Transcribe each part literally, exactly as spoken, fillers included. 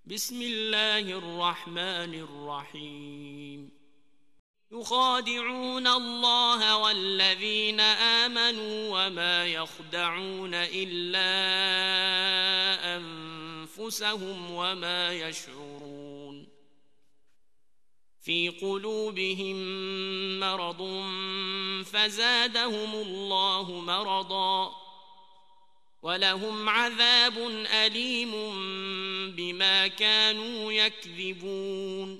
بسم الله الرحمن الرحیم. يخادعون الله والذين آمنوا وما يخدعون إلا أنفسهم وما يشعرون. في قلوبهم مرض فزادهم الله مرضا ولهم عذاب أليم بما كانوا يكذبون.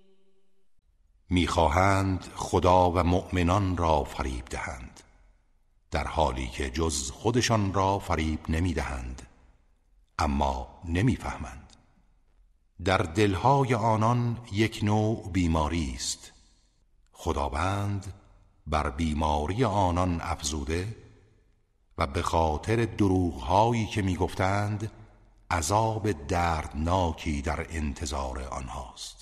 میخواهند خدا و مؤمنان را فریب دهند، در حالی که جز خودشان را فریب نمیدهند، اما نمیفهمند. در دلهای آنان یک نوع بیماری است، خداوند بر بیماری آنان افزوده و به خاطر دروغهایی که میگفتند عذاب دردناکی در انتظار آنهاست.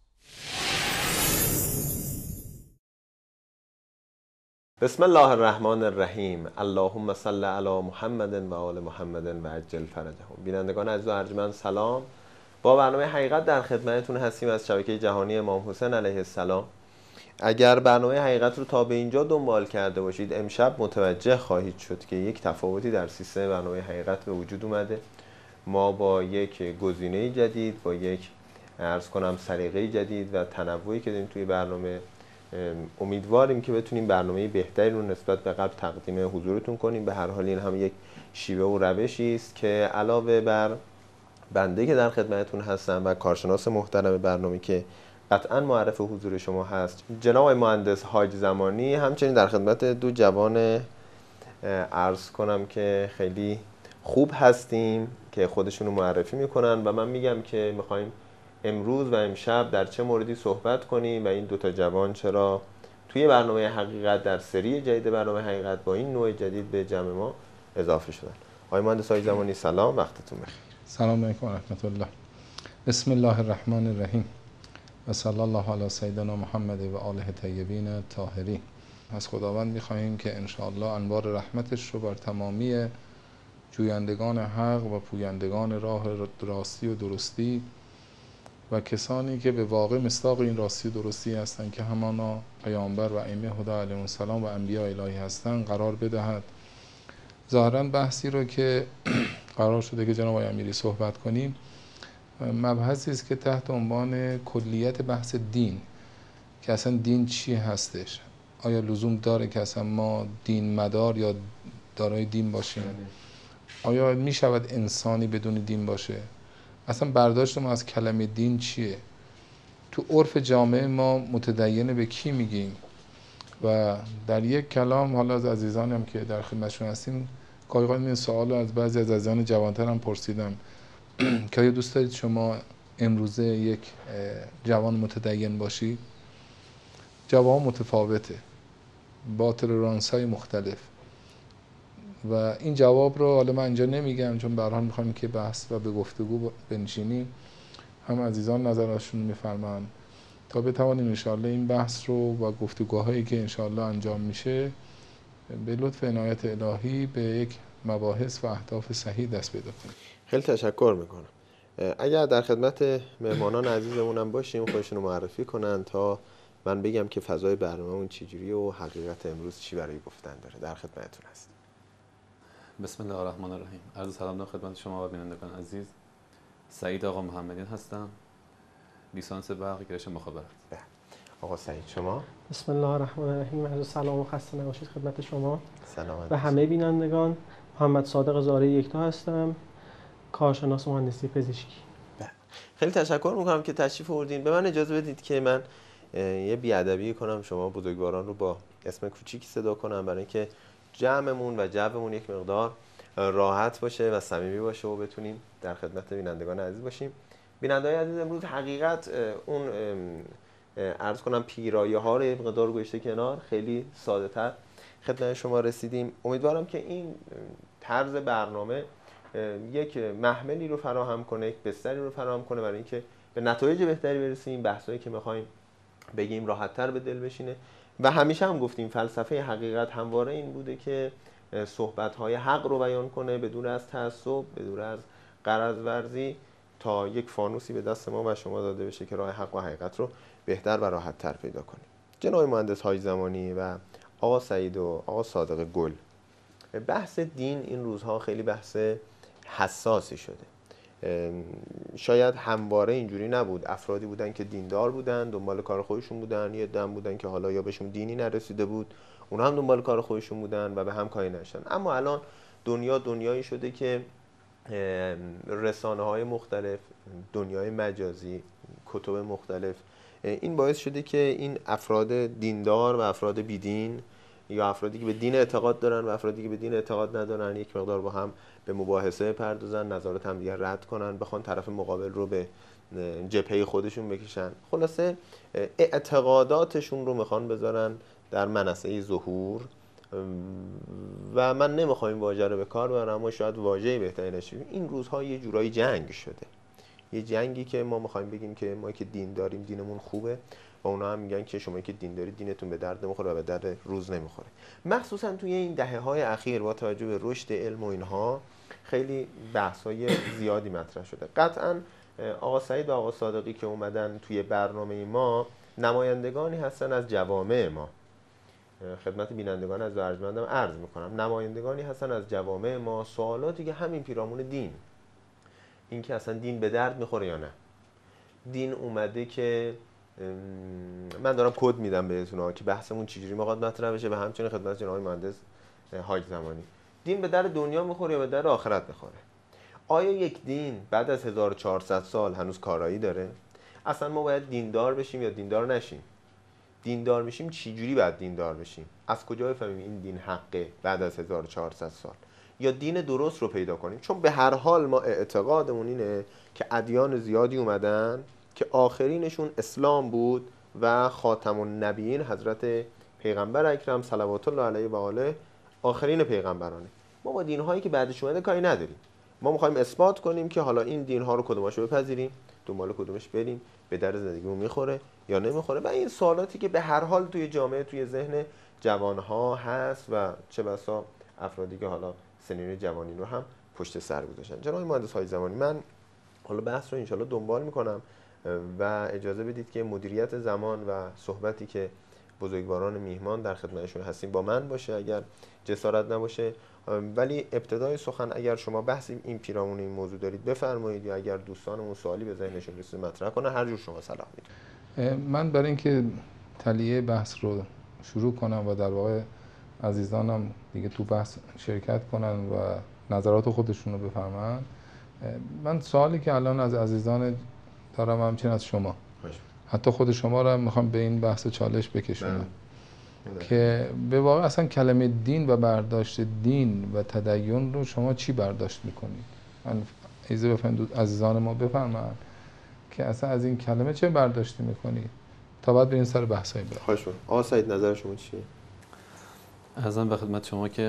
بسم الله الرحمن الرحیم. اللهم صل علی محمد و آل محمد و عجل فرجهم. بینندگان عزیز و ارجمند سلام. با برنامه حقیقت در خدمتتون هستیم از شبکه جهانی امام حسین علیه السلام. اگر برنامه حقیقت رو تا به اینجا دنبال کرده باشید، امشب متوجه خواهید شد که یک تفاوتی در سیستم برنامه حقیقت به وجود اومده. ما با یک گزینه جدید، با یک عرض کنم سلیقه جدید و تنوعی که داریم توی برنامه، امیدواریم که بتونیم برنامه بهتری رو نسبت به قبل تقدیم حضورتون کنیم. به هر حال این هم یک شیوه و روشی است که علاوه بر بنده که در خدمتتون هستم و کارشناس محترم برنامه که قطعا معرف حضور شما هست، جناب مهندس حاج زمانی، همچنین در خدمت دو جوان عرض کنم که خیلی خوب هستیم که خودشونو معرفی میکنن و من میگم که میخوایم امروز و امشب در چه موردی صحبت کنیم و این دوتا جوان چرا توی برنامه حقیقت در سری جدید برنامه حقیقت با این نوع جدید به جمع ما اضافه شدن. آقای مهندس حاج زمانی سلام، وقتتون بخیر. سلام علیکم و رحمت الله. بسم الله الرحمن الرحیم و صلی الله علی سیدنا محمد و آله طیبین طاهرین. از خداوند می‌خواهیم که ان شاء الله انوار رحمتش رو بر تمامی جویندگان حق و پویندگان راه راستی و درستی و کسانی که به واقع مصداق این راستی و درستی هستند که همانا پیامبر و ائمه هدی علیهم السلام و انبیاء الهی هستند قرار بدهد. ظاهرا بحثی رو که قرار شده که جناب آقای امیری صحبت کنیم، مبحثی است که تحت عنوان کلیت بحث دین، که اصلا دین چی هستش، آیا لزوم داره که اصلا ما دین مدار یا دارای دین باشیم، آیا می شود انسانی بدون دین باشه، اصلا برداشت ما از کلمه دین چیه، تو عرف جامعه ما متدین به کی میگیم. و در یک کلام، حالا از عزیزانی هم که در خدمتشون هستیم، گاهی این سوال رو از بعضی از عزیزان جوانتر هم پرسیدم که آیا دوست دارید شما امروزه یک جوان متدین باشی؟ جواب متفاوته با تولرانس‌های مختلف و این جواب رو حالا من اینجا نمیگم، چون به هر حال می‌خوایم که بحث و به گفتگو بنشینیم، هم عزیزان نظرشون می‌فرمان تا بتوانیم ان شاءالله این بحث رو و گفتگوهایی که ان شاءالله انجام میشه به لطف عنایت الهی به یک مباحث و اهداف صحیح دست پیدا کنیم. خیلی تشکر میکنم. اگر در خدمت مهمانان عزیزمونم باشیم، خودشون رو معرفی کنن تا من بگم که فضای برنامه‌مون چجوری و حقیقت امروز چی برای گفتن داره. در خدمتتون هست. بسم الله الرحمن الرحیم. عرض سلام دارم خدمت شما و بینندگان عزیز. سعید آقا محمدیان هستم، لیسانس برق گرایش مخابرات. آقا سعید شما؟ بسم الله الرحمن الرحیم. عرض سلام و خسته نباشید خدمت شما سلامت و همه بینندگان. محمد صادق زاره یکتا هستم، کارشناس مهندسی پزشکی. خیلی تشکر میکنم که تشریف آوردین. به من اجازه بدید که من یه بیادبی کنم، شما بزرگواران رو با اسم کوچیکی صدا کنم برای اینکه جمعمون و جومون یک مقدار راحت باشه و صمیمی باشه و بتونیم در خدمت بینندگان عزیز باشیم. بینندگان عزیز، امروز حقیقت اون عرض کنم پیرایه ها رو یه مقدار گذاشته کنار، خیلی ساده تر خدمت شما رسیدیم. امیدوارم که این طرز برنامه یک محملی رو فراهم کنه، یک بستری رو فراهم کنه برای اینکه به نتایج بهتری برسیم، بحثایی که می‌خوایم بگیم راحت‌تر به دل بشینه. و همیشه هم گفتیم فلسفه حقیقت همواره این بوده که صحبت‌های حق رو بیان کنه بدون از تعصب، بدون از غرض ورزی تا یک فانوسی به دست ما و شما داده بشه که راه حق و حقیقت رو بهتر و راحت تر پیدا کنیم. جناب مهندس حاج زمانی و آقا سعید و آقا صادق گل، بحث دین این روزها خیلی بحث حساسی شده. شاید همواره اینجوری نبود، افرادی بودن که دیندار بودن، دنبال کار خودشون بودن، یه دم بودن که حالا یا بهشون دینی نرسیده بود، اونا هم دنبال کار خودشون بودن و به هم کاری نشدن. اما الان دنیا دنیایی شده که رسانه‌های مختلف، دنیای مجازی، کتب مختلف، این باعث شده که این افراد دیندار و افراد بیدین یا افرادی که به دین اعتقاد دارن و افرادی که به دین اعتقاد ندارن یک مقدار با هم به مباحثه پردازن، نظرات هم دیگر رد کنن، بخوان طرف مقابل رو به جبهه خودشون بکشن. خلاصه اعتقاداتشون رو میخوان بذارن در منصه ظهور و من نمیخوام این واژه رو به کار ببرم، اما شاید واژه بهتری نشه. این روزها یه جورایی جنگ شده، یه جنگی که ما میخوایم بگیم که ما که دین داریم دینمون خوبه و اونا هم میگن که شما که دین دارید دینتون به درد نمیخوره و به درد روز نمیخوره. مخصوصا توی این دهه‌های اخیر با توجه به رشد علم و اینها خیلی بحث‌های زیادی مطرح شده. قطعاً آقا سعید و آقا صادقی که اومدن توی برنامه ما نمایندگانی هستن از جوامع ما. خدمت بینندگان از ارجمندم عرض میکنم نمایندگانی هستن از جوامع ما، سوالاتی که همین پیرامون دین، این که اصلا دین به درد میخوره یا نه، دین اومده که من دارم کد میدم بهتون که بحثمون چجوری میخواد مطرح بشه و همچنین خدمت جناب مهندس حاج زمانی، دین به درد دنیا میخوره یا به درد آخرت میخوره؟ آیا یک دین بعد از هزار و چهارصد سال هنوز کارایی داره؟ اصلا ما باید دیندار بشیم یا دیندار نشیم؟ دیندار میشیم چجوری باید دیندار بشیم؟ از کجا بفهمیم این دین حقه بعد از هزار و چهارصد سال؟ یا دین درست رو پیدا کنیم؟ چون به هر حال ما اعتقادمون اینه که ادیان زیادی اومدن که آخرینشون اسلام بود و خاتم النبیین حضرت پیغمبر اکرم صلوات الله علیه و آله آخرین پیغمبرانه. ما با دین‌هایی که بعدش اومده کاری نداریم. ما می‌خوایم اثبات کنیم که حالا این دین‌ها رو کدوماشو بپذیریم، دنبال کدومش بریم، به در زندگیمون میخوره یا نمیخوره. و این سوالاتی که به هر حال توی جامعه، توی ذهن جوانها هست و چه بسا افرادی که حالا سنین جوانی رو هم پشت سر گذاشتن. جناب مهندس حاج زمانی، من حالا بحث رو انشالله دنبال میکنم و اجازه بدید که مدیریت زمان و صحبتی که بزرگواران میهمان در خدمتشون هستیم با من باشه، اگر جسارت نباشه. ولی ابتدای سخن اگر شما بحث این پیرامون این موضوع دارید بفرمایید، یا اگر دوستانمون سوالی به ذهنشون رسید مطرح کنه، هر جور شما صلاح میدونید. من برای اینکه تلیه بحث رو شروع کنم و در واقع عزیزانم دیگه تو بحث شرکت کنن و نظرات خودشون رو بفرماین، من سوالی که الان از عزیزان دارم همچنین از شما، حتی خود شما رو میخوام به این بحث چالش بکشونم که به واقع اصلا کلمه دین و برداشت دین و تدین رو شما چی برداشت میکنید؟ من ایزه بفرمایید عزیزان ما بفرمایید که اصلا از این کلمه چه برداشتی میکنید تا بعد بریم سر بحثای بعد. خوش بود. آقا سعید نظر شما چیه؟ ازم به خدمت شما که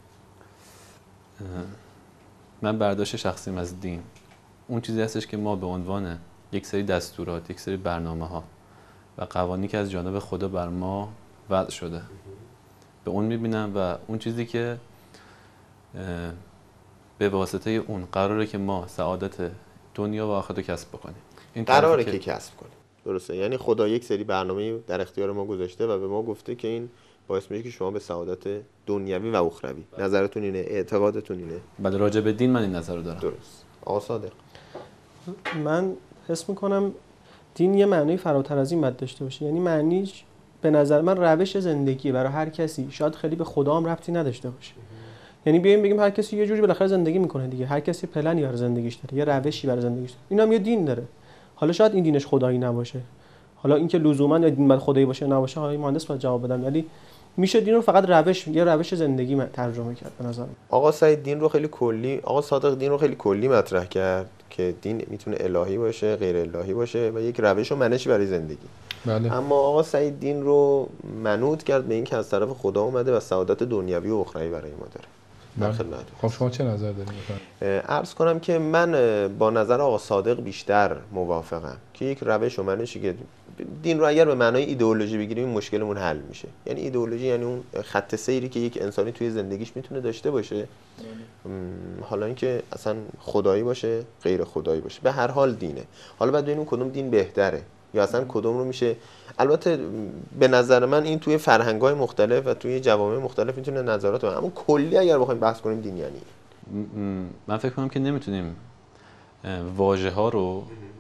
من برداشت شخصیم از دین اون چیزی هستش که ما به عنوان یک سری دستورات، یک سری برنامه ها و قوانینی که از جانب خدا بر ما وضع شده به اون میبینم و اون چیزی که به واسطه اون قراره که ما سعادت دنیا و آخرت رو کسب بکنیم. این قراره که... که کسب کنیم. درسته، یعنی خدا یک سری برنامه در اختیار ما گذاشته و به ما گفته که این باعث میشه که شما به سعادت دنیوی و اخروی. نظرتون اینه؟ اعتقادتون اینه؟ بله، راجع به دین من این نظر رو دارم. درست. آقا صادق، من حس میکنم دین یه معنی فراتر از این باید داشته باشه. یعنی معنیش به نظر من روش زندگی برای هر کسی، شاید خیلی به خدا هم ربطی نداشته باشه. یعنی بیایم بگیم هر کسی یه جوری بالاخره زندگی میکنه دیگه، هر کسی پلنی برای زندگیش داره، یه روشی برای زندگیش داره. اینم یه دین داره. حالا شاید این دینش خدایی نباشه، حالا اینکه لزوما یا دین باید خدایی باشه نباشه آقای مهندس باید جواب بدن، ولی میشه دین رو فقط روش، یه روش زندگی ترجمه کرد به نظر. آقا سعید دین رو خیلی کلی، آقا صادق دین رو خیلی کلی مطرح کرد که دین میتونه الهی باشه، غیر الهی باشه و یک روش و منشی برای زندگی. بله. اما آقا سعید دین رو منوط کرد به این که از طرف خدا اومده و سعادت دنیوی و اخروی برای ما داره. خب شما چه نظر دارید؟ عرض کنم که من با نظر آقا صادق بیشتر موافقم که یک روش و منشی که دین رو اگر به معنای ایدئولوژی بگیریم این مشکلمون حل میشه. یعنی ایدئولوژی یعنی اون خط سیری که یک انسانی توی زندگیش میتونه داشته باشه، حالا اینکه اصلا خدایی باشه غیر خدایی باشه، به هر حال دینه. حالا بعد ببینیم کدوم دین بهتره یا اصلا کدوم رو میشه. البته به نظر من این توی فرهنگ‌های مختلف و توی جوامع مختلف میتونه نظرات باشه، اما کلی اگر بخوایم بحث کنیم دین یعنی من فکر کنم که نمیتونیم واژه ها رو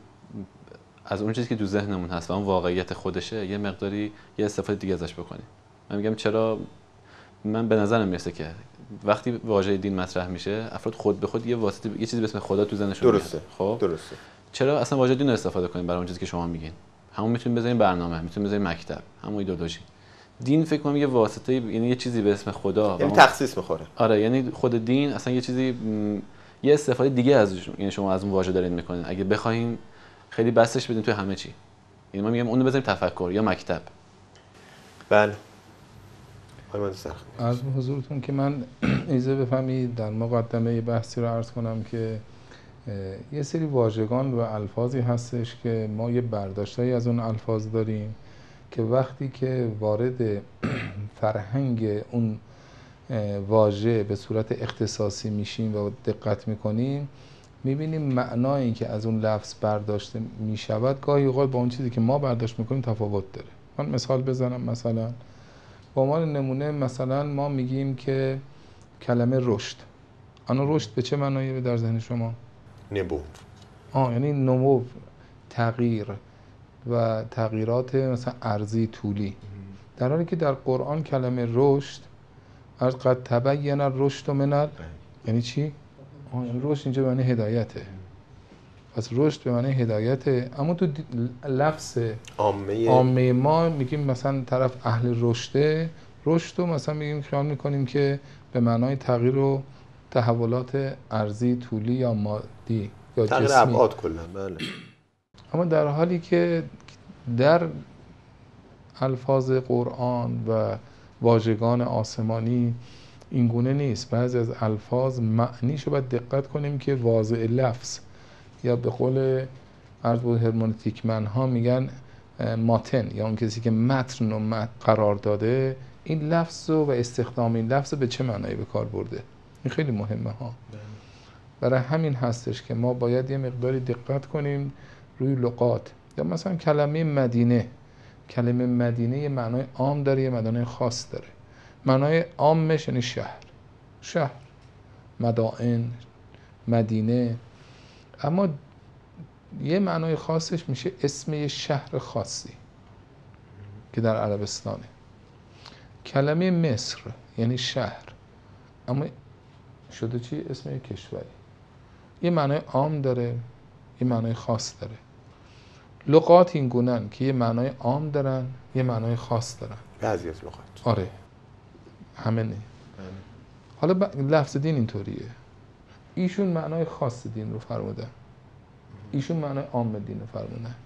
از اون چیزی که تو ذهنمون هست و اون واقعیت خودشه یه مقداری یه استفاده دیگه ازش بکنیم. من میگم چرا من به نظرم میرسه که وقتی واژه دین مطرح میشه افراد خود به خود یه واسطه یه چیزی به اسم خدا تو ذهنشون میاد. درسته. خب درسته. چرا اصلا واژه دین رو استفاده کنیم برای اون چیزی که شما میگین؟ همون میتونیم بذاریم برنامه، میتونیم بذاریم مکتب، همون ایدئولوژی. دین فکر کنم یه واسطه، یعنی یه چیزی به اسم خدا، یعنی تخصیص میخوره. آره، یعنی خود دین اصلا یه چیزی م... یه استفاده دیگه ازش، یعنی شما از اون واژه دارین میکنین. اگه بخوایم خیلی بسش بدیم توی همه چی، یعنی من میگم اون رو بذاریم تفکر یا مکتب. بله. حالا من سرخ از حضورتون که من ایزه بفهمید در مقدمه یه بحثی رو عرض کنم که یه سری واژگان و الفاظی هستش که ما یه برداشتایی از اون الفاظ داریم که وقتی که وارد فرهنگ اون واژه به صورت اختصاصی میشیم و دقت میکنیم میبینیم معنایی که از اون لفظ برداشته میشود گاهی اوقات با اون چیزی که ما برداشت میکنیم تفاوت داره. من مثال بزنم. مثلا به عنوان نمونه مثلا ما میگیم که کلمه رشد، انا رشد به چه معنایی در ذهن شما؟ نبوغ. آه یعنی نمو، تغییر و تغییرات مثلا ارضی طولی. در حالی که در قرآن کلمه رشد از قد تبین الرشد من ال یعنی چی؟ آه یعنی رشد اینجا به معنی هدایته. پس رشد به معنی هدایته، اما تو لفظ عامه عامه ما میگیم مثلا طرف اهل رشده، رشد رو مثلا میگیم خیال میکنیم که به معنای تغییر و تحولات ارضی طولی یا مادی یا تغییر جسمی، ابعاد کلا. بله. اما در حالی که در الفاظ قرآن و واژگان آسمانی این گونه نیست. بعضی از الفاظ معنیشو باید دقت کنیم که واضع لفظ، یا به قول عرض بود هرمنوتیک من ها میگن ماتن، یا اون کسی که متن رو قرار داده، این لفظ و استخدام این لفظ به چه معنایی به کار برده. این خیلی مهمه ها. برای همین هستش که ما باید یه مقداری دقت کنیم روی لغات. یا مثلا کلمه مدینه، کلمه مدینه یه معنای عام داره، یه معنای خاص داره. معنای عامش یعنی شهر، شهر، مدائن، مدینه. اما یه معنای خاصش میشه اسم یه شهر خاصی که در عربستانه. کلمه مصر یعنی شهر، اما شده چی؟ اسم یه کشوری. یه معنای عام داره، یه معنای خاص داره. لغات این گونن که یه معنای عام دارن، یه معنای خاص دارن. بعضی از لغات. آره، همه نه. حالا ب... لفظ دین اینطوریه. ایشون معنای خاص دین رو فرمودن، ایشون معنای عام دین رو فرمودن.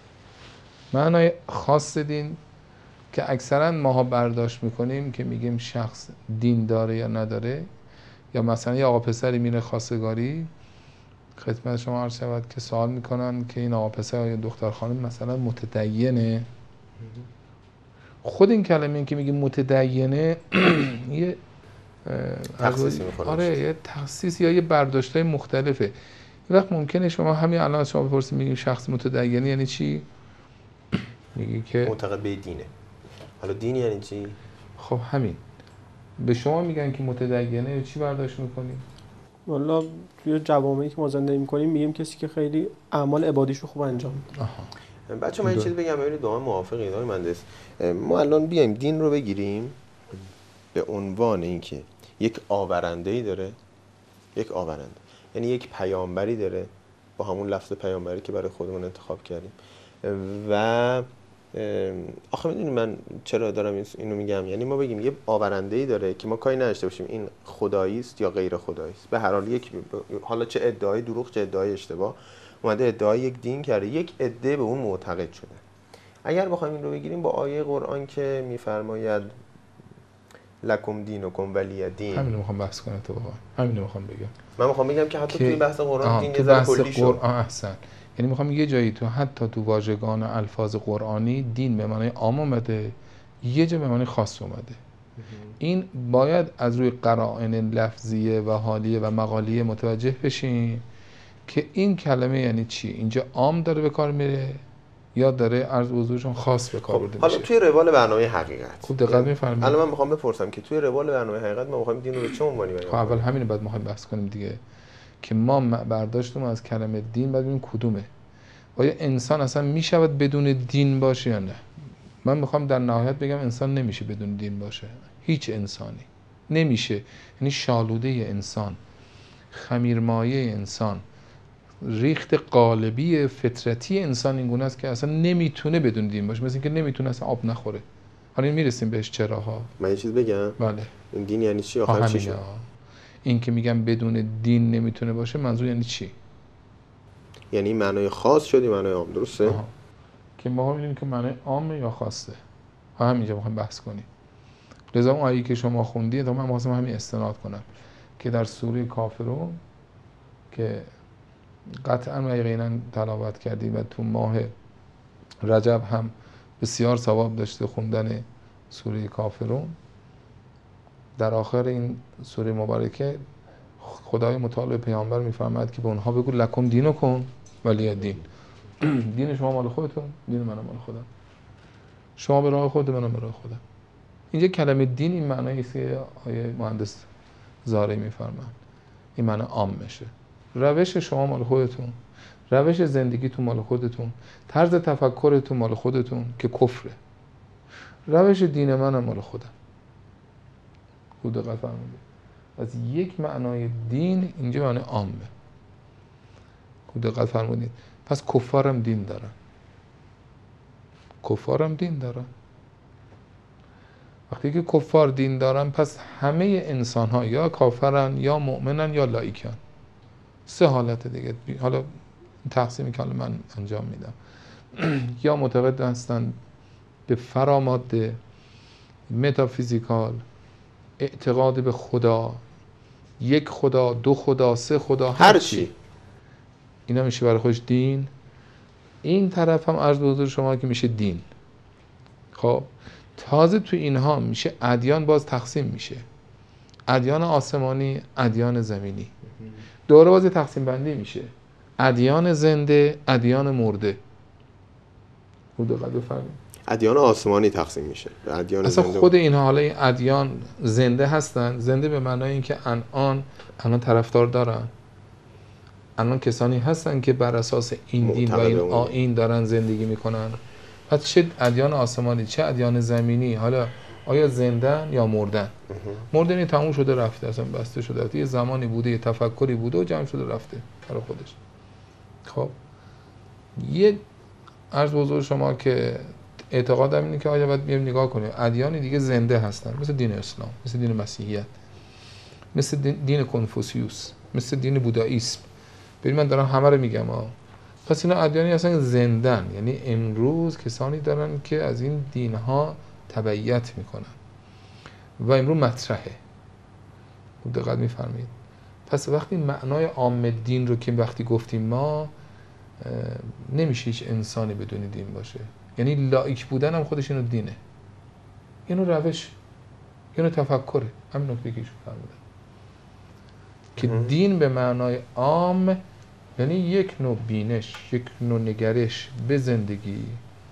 معنای خاص دین که اکثرا ماها برداشت میکنیم که میگیم شخص دین داره یا نداره، یا مثلا یه آقا پسری میره خواستگاری، خدمت شما عرض شود که سوال میکنن که این آقا پسر یا دختر خانم مثلا متدینه. خود این کلمه این که میگیم متدینه یه تخصیصی میکنه. آره، یه تخصیص یا یه برداشتای مختلفه. یه وقت ممکنه شما همین الان شما بپرسید میگیم شخص متدینه یعنی چی؟ میگی که معتقد به دینه. حالا دین یعنی چی؟ خب همین به شما میگن که متدینه، چی برداشت میکنیم؟ والا توی جوامعی که ما زندگی میکنیم میگیم کسی که خیلی اعمال عبادیشو خوب انجام میده. بچه من یه چیز بگم، ببینید دو هم موافقید آقای مهندس. ما الان بیایم دین رو بگیریم به عنوان اینکه یک آورنده‌ای داره، یک آورنده یعنی یک پیامبری داره با همون لفظ پیامبری که برای خودمون انتخاب کردیم. و آخه میدونی من چرا دارم اینو میگم؟ یعنی ما بگیم یه آورنده‌ای داره که ما کاری نداشته باشیم این خدایی است یا غیر خدایی است، به هر حال یک، حالا چه ادعای دروغ چه ادعای اشتباه اومده ادعای یک دین کرده، یک عده به اون معتقد شده. اگر بخوایم این رو بگیریم با آیه قرآن که میفرماید لکم دینکم ولی دین، همین رو میخوام بحث کنم اتفاقا، همین رو میخوام بگم. من میخوام بگم که حتی که توی بحث قرآن دین یه تو ذره بحث کلی شد. قرآن احسن، یعنی میخوام یه جایی تو حتی تو واژگان الفاظ قرآنی دین به معنای عام اومده، یه جا به معنای خاص اومده. این باید از روی قرائن لفظیه و حالیه و مقالیه متوجه بشین که این کلمه یعنی چی، اینجا عام داره به کار میره یا داره عرض حضورشون خاص به کار برده میشه. حالا توی روال برنامه حقیقت خوب دقت می‌فرمایید. الان من میخوام بپرسم که توی روال برنامه حقیقت ما میخوایم دین رو به چه عنوانی بیان خب اول همین رو بعد می‌خوایم بحث کنیم دیگه، که ما برداشتیم از کلمه دین بعد ببینیم کدومه. آیا انسان اصلا میشود بدون دین باشه یا نه؟ من میخوام در نهایت بگم انسان نمیشه بدون دین باشه. هیچ انسانی نمیشه. یعنی شالوده انسان، خمیرمایه انسان، ریخت قالبی فطرتی انسان این گونه است که اصلا نمیتونه بدون دین باشه. مثل اینکه نمیتونه اصلا آب نخوره. حالا میرسیم بهش چراها. من یه چیز بگم؟ بله. این دین یعنی چی؟ آخر چی شد؟ این که میگم بدون دین نمیتونه باشه منظور یعنی چی؟ یعنی معنای خاص شدی معنای عام، درسته؟ آها. که ما می‌بینیم که معنای عامه یا خاصه. ها همینجا می‌خوایم بحث کنیم. لذا اون آیه‌ای که شما خوندید تا من واسه همین استناد کنم که در سوره کافرون که قطعا و یقینا تلاوت کردیم و تو ماه رجب هم بسیار ثواب داشته خوندن سوره کافرون، در آخر این سوره مبارکه خدای متعال به پیامبر میفرماید که به اونها بگو لکم دینکم ولی دین. دین شما مال خودتون، دین من مال خودم. شما به راه خود، منم به راه خودم. اینجا کلمه دین این معنی است که آیه مهندس زارعی میفرمایند. این معنی عام میشه. روش شما مال خودتون، روش زندگیتون مال خودتون، طرز تفکرتون مال خودتون که کفره. روش دین منم مال خودم. خود دقت فرمودید. از یک معنای دین اینجا معنی عامه. خود دقت فرمودید. پس کفارم دین دارن. کفارم دین دارن. وقتی که کفار دین دارن پس همه انسان ها یا کافرن یا مؤمنن یا لایکن. سه حالت دیگه. حالا تقسیمی که حالا من انجام میدم. یا معتقد هستن به فراماده، متافیزیکال، اعتقاد به خدا، یک خدا، دو خدا، سه خدا، هر چی. اینا میشه برای خودش دین. این طرف هم عرض به حضور شما که میشه دین. خب تازه تو اینها میشه ادیان باز تقسیم میشه. ادیان آسمانی، ادیان زمینی. دوره باز تقسیم بندی میشه. ادیان زنده، ادیان مرده. خود دقت بفرمایید. ادیان آسمانی تقسیم میشه. ادیان اصلا زنده خود اینها حالا این ادیان زنده هستن. زنده به معنای اینکه الان الان طرفدار دارن. الان کسانی هستن که بر اساس این دین و این آیین دارن زندگی میکنن. پس چه ادیان آسمانی چه ادیان زمینی، حالا آیا زندن یا مردن؟ مردنی تموم شده رفته، اصلا بسته شده رفته. یه زمانی بوده، یه تفکری بوده و جمع شده رفته برای خودش. خب یه عرض حضور شما که اعتقادم اینه که آیا باید بیایم نگاه کنیم ادیان دیگه زنده هستن، مثل دین اسلام، مثل دین مسیحیت، مثل دین کنفوسیوس، مثل دین بودائیسم. ببین من دارم همه رو میگم ها. پس اینا ادیانی هستن زندن، یعنی امروز کسانی دارن که از این دینها تبعیت میکنن و امروز مطرحه. دقت میفرمایید. پس وقتی معنای عام دین رو که وقتی گفتیم ما نمیشه هیچ انسانی بدون دین باشه. یعنی لایک بودن هم خودش اینو دینه، اینو روش، اینو تفکره. همین نکته که ایشون فرمودن که دین به معنای عام یعنی یک نوع بینش، یک نوع نگرش به زندگی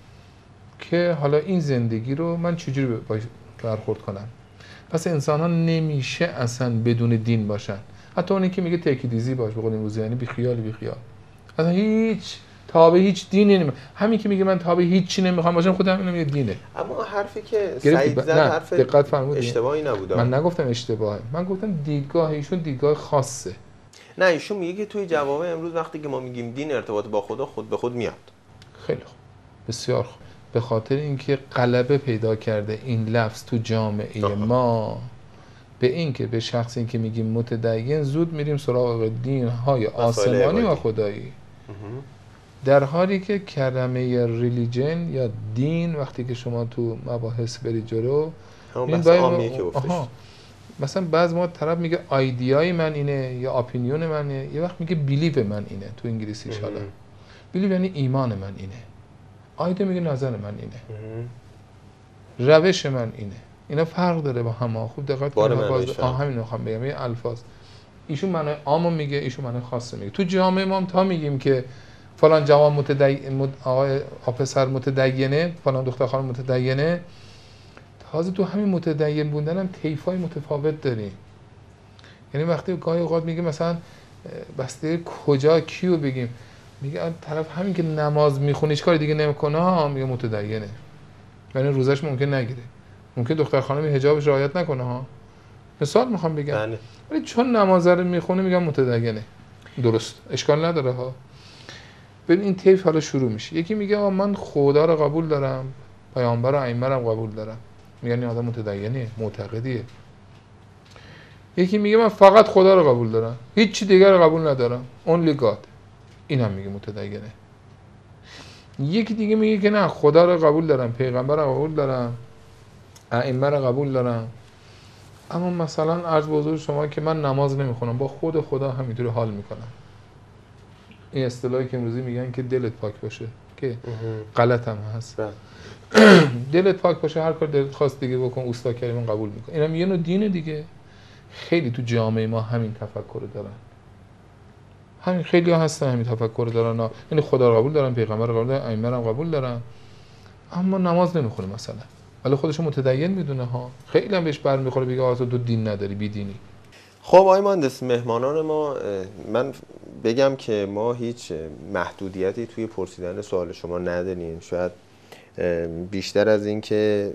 که حالا این زندگی رو من چجوری باید برخورد کنم. پس انسان ها نمیشه اصلا بدون دین باشن. حتی اونی که میگه تکیدیزی باش به قول امروزی، یعنی بی خیال بی خیال اصلا هیچ تابع هیچ دینی نمی. همین که میگه من تابع هیچ چی نمیخوام باشم خودم اینو میگه دینه. اما حرفی که سعید زد حرف دقت فرمودید اشتباهی نبود. من نگفتم اشتباهه، من گفتم دیدگاه ایشون دیدگاه خاصه. نه ایشون میگه که توی جوامع امروز وقتی که ما میگیم دین ارتباط با خدا خود به خود میاد. خیلی خوب، بسیار خوب. به خاطر اینکه غلبه پیدا کرده این لفظ تو جامعه آه. ما به این که به شخصی که میگیم متدین زود میریم سراغ دین های آسمانی و خدایی، در حالی که کلمه ریلیجن یا دین وقتی که شما تو مباحث برید جلو این باید که آها مثلا بعض ما طرف میگه آیدیای من اینه یا اپینیون منه، یه وقت میگه بیلیو من اینه تو انگلیسیش. حالا بیلیو یعنی ایمان من اینه. آیده میگه نظر من اینه. روش من اینه. اینا فرق داره با هم. خوب دقت کنید. آ همین رو میخوام بگم. این الفاظ ایشون معنای عامو میگه، ایشون معنای خاصه میگه. تو جامعه ما هم تا میگیم که فلان جوان متدین، آقای پسر متدینه، فلان دختر خانم متدینه، تازه تو همین متدین بودن هم طیفای متفاوت داریم. یعنی وقتی گاهی اوقات میگه مثلا بسته کجا کیو بگیم، میگه طرف همین که نماز میخونه هیچ کار دیگه نمیکنه ها، میگه متدینه. یعنی روزش ممکن نگیره، ممکن دختر خانم حجابش رعایت نکنه ها. مثال میخوام بگم. ولی چون نماز رو میخونه میگم متدینه. درست، اشکال نداره ها. ببین این طیف حالا شروع میشه. یکی میگه آ من خدا رو قبول دارم، پیامبر و ائمه رو قبول دارم. میگن این آدم متدینه، معتقدیه. یکی میگه من فقط خدا رو قبول دارم، هیچ چی دیگر رو قبول ندارم، only God. این هم میگه متدینه. یکی دیگه میگه که نه خدا رو قبول دارم، پیغمبر رو قبول دارم، ائمه رو قبول دارم، اما مثلا عرض به حضور شما که من نماز نمیخونم، با خود خدا همینطوری حال میکنم. این اصطلاحی که امروزی میگن که دلت پاک باشه، که غلط هم هست. دلت پاک باشه، هر کار دلت خواست دیگه بکن، اوستا کریمون قبول میکنه. اینم یه نوع دینه دیگه. خیلی تو جامعه ما همین تفکر دارن. همین خیلی ها هستن همین تفکر دارن. یعنی خدا رو قبول دارن، پیغمبر رو قبول دارن، ائمه رو قبول دارن، اما نماز نمیخونه مثلا. ولی خودشو متدین میدونه ها. خیلی هم بهش برمیخوره بگه آقا تو دین نداری، بی دینی. خب آقای مهندس، مهمانان ما، من بگم که ما هیچ محدودیتی توی پرسیدن سوال شما نداریم. شاید بیشتر از این که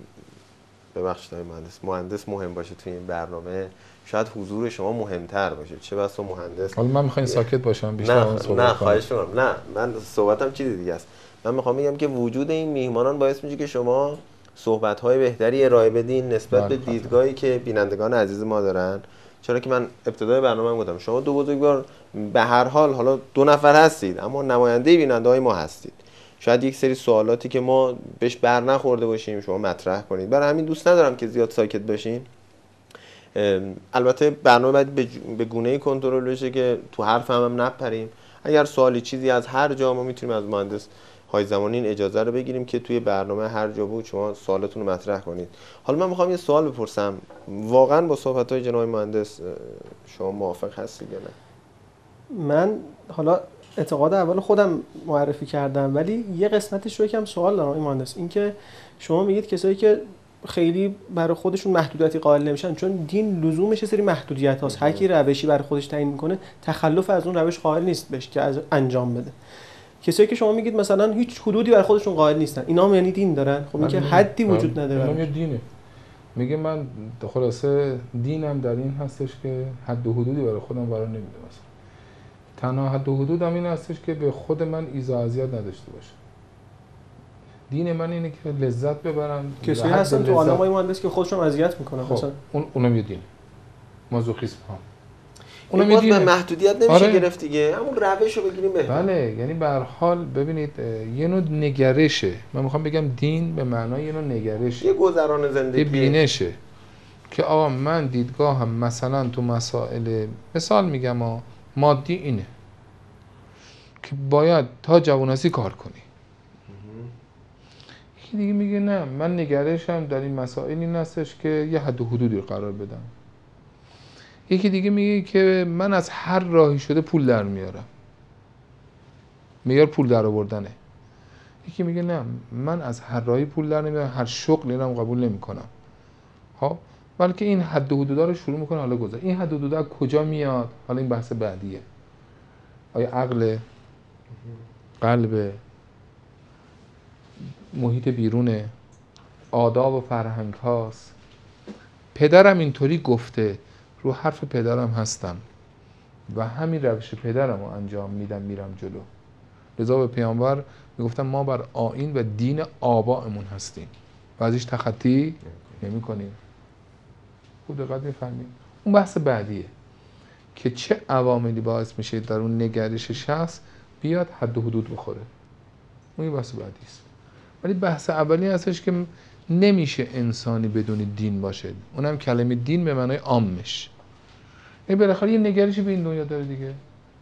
ببخشید آقای مهندس، مهندس مهم باشه توی این برنامه، شاید حضور شما مهمتر باشه. چه بسا مهندس. حالا من میخواین ساکت باشم بیشتر نه صحبت نه خواهش می‌کنم. نه من صحبتم چیز دیگه است. من میخوام بگم که وجود این میهمانان باعث میشه که شما صحبت‌های بهتری ارائه بدین نسبت به دیدگاهی که بینندگان عزیز ما دارن. چرا که من ابتدای برنامه گفتم شما دو بزرگوار به هر حال حالا دو نفر هستید، اما نماینده بیننده‌های ما هستید. شاید یک سری سوالاتی که ما بهش بر نخورده باشیم شما مطرح کنید. برای همین دوست ندارم که زیاد ساکت باشین. البته برنامه باید به گونه‌ای کنترل بشه که تو حرف هم, هم نپریم. اگر سوالی چیزی از هر جا ما میتونیم از مهندس های زمانی این اجازه رو بگیریم که توی برنامه هر جا بود شما سوالتون رو مطرح کنید. حالا من میخوام یه سوال بپرسم، واقعا با صحبت‌های جناب مهندس شما موافق هستید یا نه؟ من حالا اعتقاد اول خودم معرفی کردم، ولی یه قسمتش رو یکم سوال دارم آقای مهندس. این که شما میگید کسایی که خیلی برای خودشون محدودیتی قائل نمیشن، چون دین لزومش یه سری محدودیت هاست. هر کی روشی برای خودش تعیین میکنه تخلف از اون روش قائل نیست بهش که از انجام بده. کسایی که شما میگید مثلا هیچ حدودی برای خودشون قائل نیستن، اینا هم یعنی دین دارن؟ خب این که حدی وجود نداره. اینا دینه. میگه من خلاصه دینم در این هستش که حد و حدودی برای خودم قرار نمیده. مثلا تنها حد و حدودم این هستش که به خود من ایذا اذیت نداشته باشه. دین من اینه که لذت ببرم. کسی هستن تو عالمای مهندس که خودشون اذیت میکنن. خب مثلا اون اونم یه دین. مازوخیسم ها. اونم یه دین. محدودیت نمیشه آره. گرفت دیگه. همون روشو بگیریم بهتره. بله، یعنی به هر حال ببینید یه نوع نگرشه. من میخوام بگم دین به معنای یه نوع نگرشه. یه گذران زندگی. یه بینشه. که آقا من دیدگاهم مثلا تو مسائل مثال میگم ها مادی اینه که باید تا جوانسی کار کنی. یکی دیگه میگه نه من نگرشم در این مسائل این هستش که یه حد و حدودی قرار بدم. یکی دیگه میگه که من از هر راهی شده پول در میارم، معیار پول در آوردنه. یکی میگه نه من از هر راهی پول در نمیارم، هر شغلی رو قبول نمیکنم. ها بلکه این حد و حدودا رو شروع میکنه. حالا گذار این حد و حدودا کجا میاد؟ حالا این بحث بعدیه. آیا عقل، قلب، محیط بیرونه، آداب و فرهنگ هاست. پدرم اینطوری گفته، رو حرف پدرم هستم و همین روش پدرم رو انجام میدم، میرم جلو. لذا به پیامبر میگفتم ما بر آیین و دین آبائمون هستیم و ازش تخطی نمی کنیم. خوب دقت میفهمید؟ اون بحث بعدیه که چه عواملی باعث میشه در اون نگرش شخص بیاد حد و حدود بخوره. اون بحث بعدی است. ولی بحث اولی هستش که نمیشه انسانی بدون دین باشه. اونم کلمه دین به معنای عامش. این بالاخره یه نگرشی به این دنیا داره دیگه.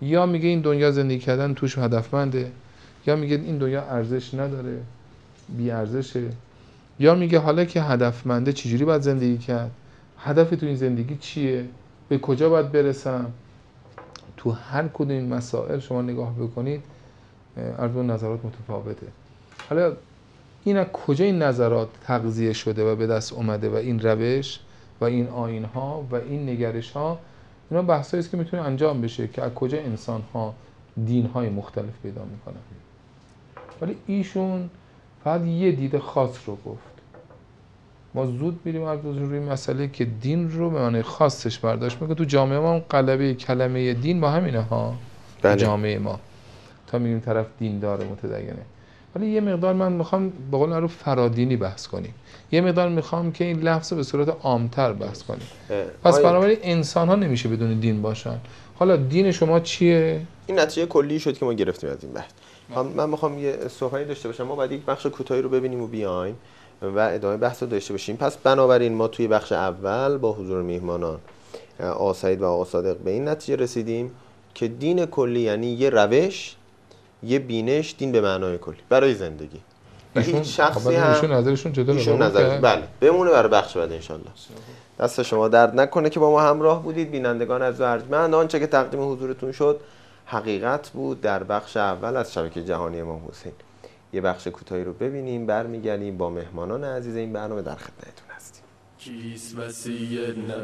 یا میگه این دنیا زندگی کردن توش هدفمنده، یا میگه این دنیا ارزش نداره، بی ارزشه، یا میگه حالا که هدفمنده چجوری باید زندگی کرد، هدف تو این زندگی چیه، به کجا باید برسم. تو هر کدوم این مسائل شما نگاه بکنید عرض و نظرات متفاوته. حالا این از کجا این نظرات تغذیه شده و به دست اومده و این روش و این آیین‌ها و این نگرش‌ها، اینا بحثایی است که میتونه انجام بشه که از کجا انسان‌ها دین‌های مختلف پیدا میکنن. ولی ایشون فقط یه دید خاص رو گفت. ما زود میریم از روی مسئله که دین رو به معنی خاصش برداشت میکنه. تو جامعه ما غلبه کلمه دین با همینه ها. بله. جامعه ما تا میگیم طرف دین داره متدینه. ولی یه مقدار من میخوام به قول معروف فرادینی بحث کنیم، یه مقدار میخوام که این لفظ به صورت عامتر بحث کنیم. پس بنابراین انسان ها نمیشه بدون دین باشن. حالا دین شما چیه؟ این نتیجه کلی شد که ما گرفتیم از این بحث. من میخوام یه صحبتی داشته باشم، ما بعد یک بخش کوتاهی رو ببینیم و بیایم و ادامه بحث رو داشته باشیم. پس بنابراین ما توی بخش اول با حضور میهمانان آقا سعید و آقا صادق به این نتیجه رسیدیم که دین کلی یعنی یه روش، یه بینش، دین به معنای کلی برای زندگی. و هیچ شخصی هم ایشون نظرشون چطوره؟ ایشون نظر بله بمونه برای بخش بعد ان شاءالله. دست شما درد نکنه که با ما همراه بودید. بینندگان عزیز و ارجمند، آنچه که تقدیم حضورتون شد حقیقت بود در بخش اول از شبکه جهانی امام حسین. یه بخش کوتاهی رو ببینیم، برمیگردیم با مهمانان عزیز این برنامه در خدمتتون هستیم. کیست وصی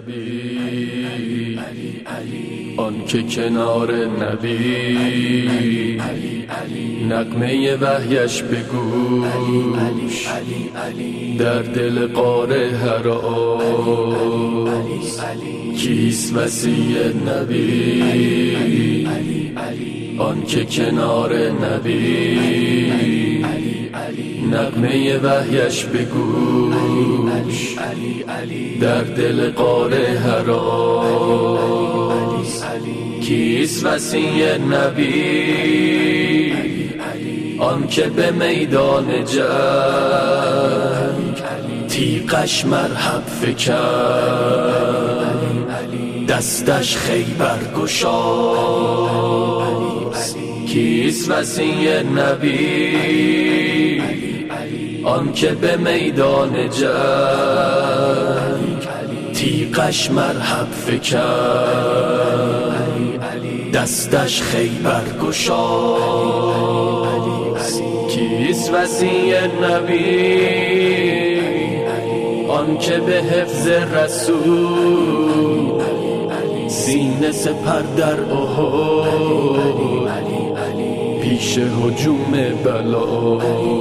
نبی آن که کنار نبی نغمه وحیش بگوش در دل غار هراس. کیست وصی نبی آن که کنار نبی نغمه وحیش بگوش در دل غار هراس. کیست وصی نبی آن که به میدان جنگ تیغش مرحب فکند دستش خیبر گشاست. کیست وصی نبی آن که به میدان جنگ تیغش مرحب فکند دستش خیبر گشاست. کیست وصی نبی آن که به حفظ رسول سینه سپر در احد پیش هجوم بلا.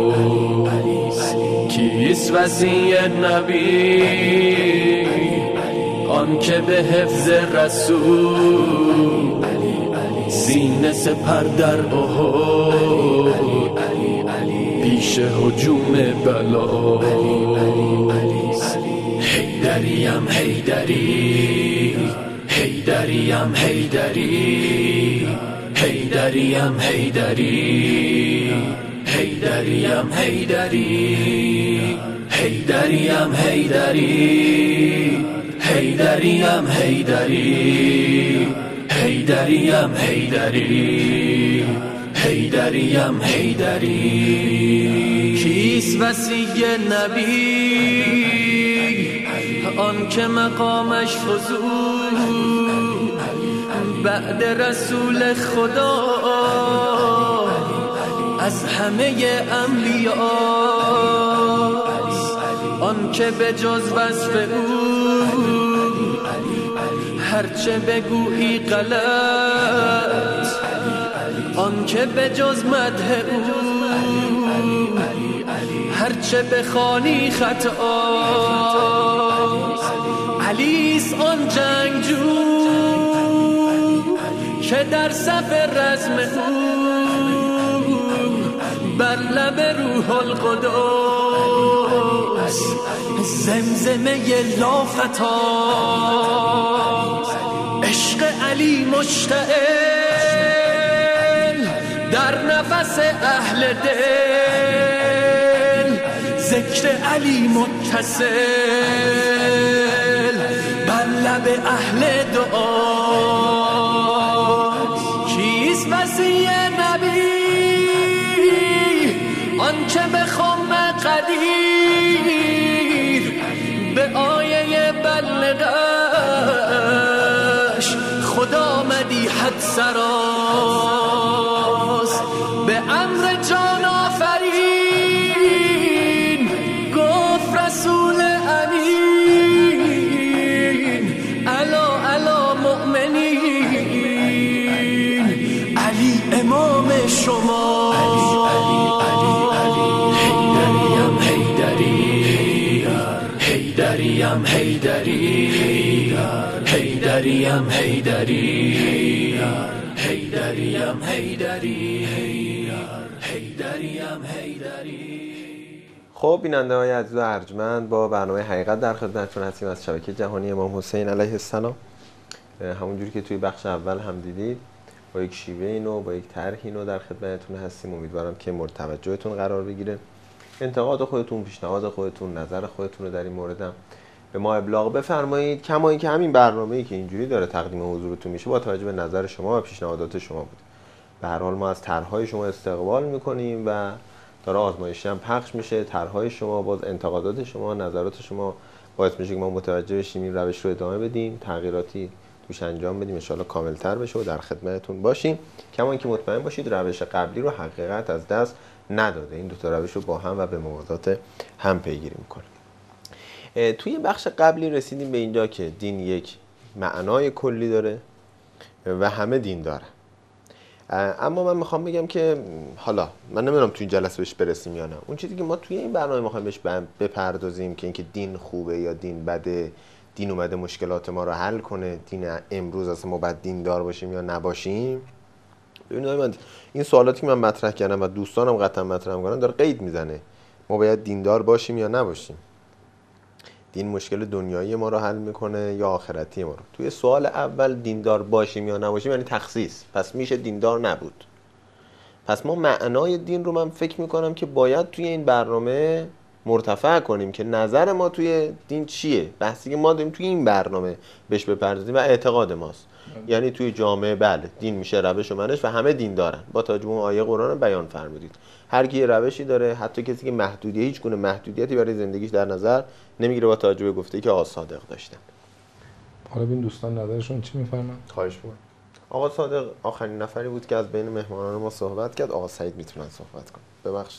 کیست وصی نبی آن که به حفظ رسول سینه سپر در احد پیش هجوم بلا. حیدریم حیدری حیدریم حیدری حیدریم حیدری حیدریم حیدری حیدریم حیدری حیدریم حیدری حیدریم حیدری حیدریم حیدری. کیست وصی نبی آن که مقامش فزود بعد رسول خدا از همه انبیا، آن که به جز وصف او هرچه بگویی غلط، آن که به جز مدح او هرچه بخوانی خطا. علیس آن جنگجو که در صف رزم او بر لب روح القدس زمزمه لافتاست. عشق علی مشتعل در نفس اهل دل، ذکر علی متصل بر لب اهل دعا. آن که به خم قدیر به آیه بلغش خدا مدی حد سراست به امر جان آفرین گفت رسول امین الا الا مؤمنین علی امام شما حیدریم حیدری حیدریم حیدری حیدریم حیدری حیدریم حیدری. خب بیننده های عزیز و ارجمند، با برنامه حقیقت در خدمتتون هستیم از شبکه جهانی امام حسین علیه السلام. همونجوری که توی بخش اول هم دیدید با یک شیوه اینو با یک طرح اینو در خدمتتون هستیم. امیدوارم که مورد توجهتون قرار بگیره. انتقاد خودتون، پیشنهاد خودتون، نظر خودتون رو در این موردم به ما ابلاغ بفرمایید. کما اینکه همین برنامه‌ای که اینجوری داره تقدیم حضورتون میشه با توجه به نظر شما و پیشنهادات شما بود. به هر حال ما از طرح‌های شما استقبال می‌کنیم و داره آزمایشی هم پخش میشه. طرح‌های شما، باز انتقادات شما، نظرات شما باعث میشه که ما متوجه بشیم این روش رو ادامه بدیم، تغییراتی توش انجام بدیم، ان شاءالله کامل‌تر بشه و در خدمتتون باشیم. کما اینکه مطمئن باشید روش قبلی رو حقیقت از دست نداده. این دو تا روش رو با هم و به موازات هم پیگیری میکنه. توی بخش قبلی رسیدیم به اینجا که دین یک معنای کلی داره و همه دین داره. اما من میخوام بگم که حالا من نمیدونم توی این جلسه بهش برسیم یا نه. اون چیزی که ما توی این برنامه میخوایم بهش بپردازیم که اینکه دین خوبه یا دین بده، دین اومده مشکلات ما رو حل کنه، دین امروز اصلا ما باید دین دار باشیم یا نباشیم. ببینید من این سوالاتی که من مطرح کردم و دوستانم قطعا مطرح می‌کنن داره قید میزنه. ما باید دیندار باشیم یا نباشیم؟ دین مشکل دنیایی ما رو حل میکنه یا آخرتی ما رو؟ توی سوال اول دیندار باشیم یا نباشیم یعنی تخصیص. پس میشه دیندار نبود. پس ما معنای دین رو من فکر میکنم که باید توی این برنامه مرتفع کنیم که نظر ما توی دین چیه. بحثی که ما داریم توی این برنامه بهش بپردازیم و اعتقاد ماست. یعنی توی جامعه بله دین میشه روش و منش و همه دین دارن. با توجه به اون آیه قرآن رو بیان فرمودید. هر کی روشی داره، حتی کسی که محدودیت هیچ گونه محدودیتی برای زندگیش در نظر نمیگیره با توجه به گفته‌ای که آقا صادق داشتن. حالا ببین دوستان نظرشون چی میفرمایند؟ خواهش می‌کنم. آقا صادق آخرین نفری بود که از بین مهمانان ما صحبت کرد. آقا سعید میتونن صحبت کنن. ببخشید.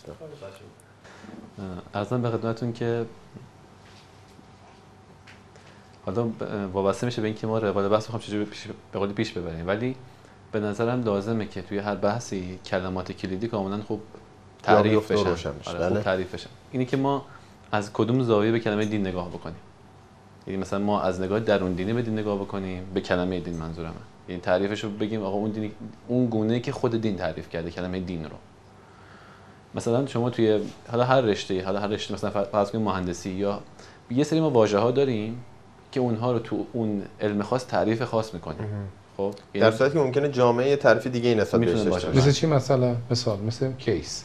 عرضم به خدمتتون که حالا وابسته میشه به اینکه ما روال بحث بخوام چجوری پیش به قولی پیش ببریم، ولی به نظرم لازمه که توی هر بحثی کلمات کلیدی کاملا خوب تعریف بشن. آره خوب تعریف بشن. اینی که ما از کدوم زاویه به کلمه دین نگاه بکنیم. یعنی مثلا ما از نگاه درون دینی به دین نگاه بکنیم، به کلمه دین منظورمه. یعنی تعریفش رو بگیم آقا اون دینی اون گونه‌ای که خود دین تعریف کرده کلمه دین رو. مثلا شما توی حالا هر رشته، حالا هر رشته مثلا فرض کنید مهندسی یا یه سری ما واژه‌ها داریم که اونها رو تو اون علم خاص تعریف خاص می‌کنیم. خب در صورتی که ممکنه جامعه تعریف دیگه این نسبت بهش داشته باشه. مثل چی مثلا؟ مثال مثل کیس.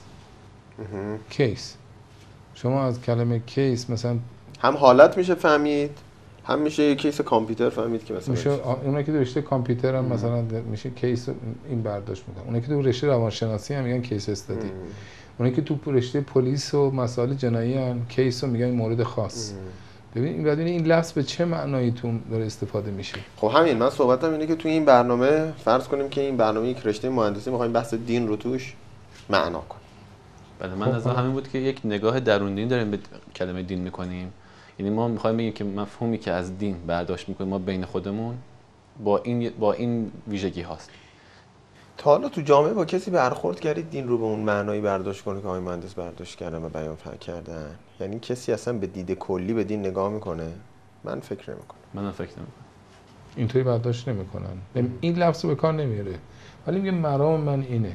کیس. شما از کلمه کیس مثلا هم حالت میشه فهمید، هم میشه یه کیس کامپیوتر فهمید که مثلا میشه اونایی که تو رشته کامپیوتر هم مثلا میشه کیس این برداشت میکنن. اونایی که تو رشته روانشناسی هم میگن کیس استادی. اونایی که تو رشته پلیس و مسائل جنایی ان کیس رو میگن مورد خاص. ببین این بدون این لفظ به چه معنایی تو داره استفاده میشه؟ خب همین من صحبتم اینه که توی این برنامه فرض کنیم که این برنامه یک رشته مهندسی میخوایم بحث دین رو توش معنا کنیم. بله من از همین بود که یک نگاه درون دین داریم به کلمه دین میکنیم. یعنی ما میخوایم بگیم که مفهومی که از دین برداشت میکنیم ما بین خودمون با این با این ویژگی هاست. تا حالا تو جامعه با کسی برخورد کردید دین رو به اون معنایی برداشت کنه که آقای مهندس برداشت کردن و بیان فرق کردن؟ یعنی کسی اصلا به دید کلی به دین نگاه میکنه؟ من فکر نمیکنم. منم فکر نمیکنم. اینطوری برداشت نمیکنن. این لفظو به کار نمیاره. ولی میگه مرام من اینه.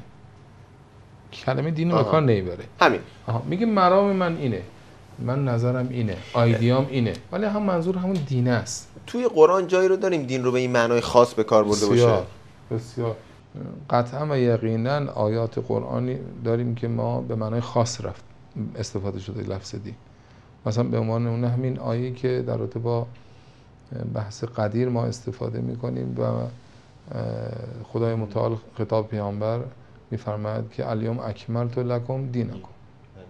کلمه دین رو به کار نمیبره. همین. آها میگه مرام من اینه. من نظرم اینه، آیدیام اینه. ولی هم منظور همون دین است. توی قرآن جایی رو داریم دین رو به این معنای خاص به کار برده باشه؟ بسیار بسیار قطعا و یقینا آیات قرآنی داریم که ما به معنای خاص رفت استفاده شده لفظ دین. مثلا به عنوان اون همین آیه‌ای که در رابطه با بحث قدیر ما استفاده می‌کنیم و خدای متعال خطاب پیامبر می‌فرماید که الیوم اکملت لکم دینکم.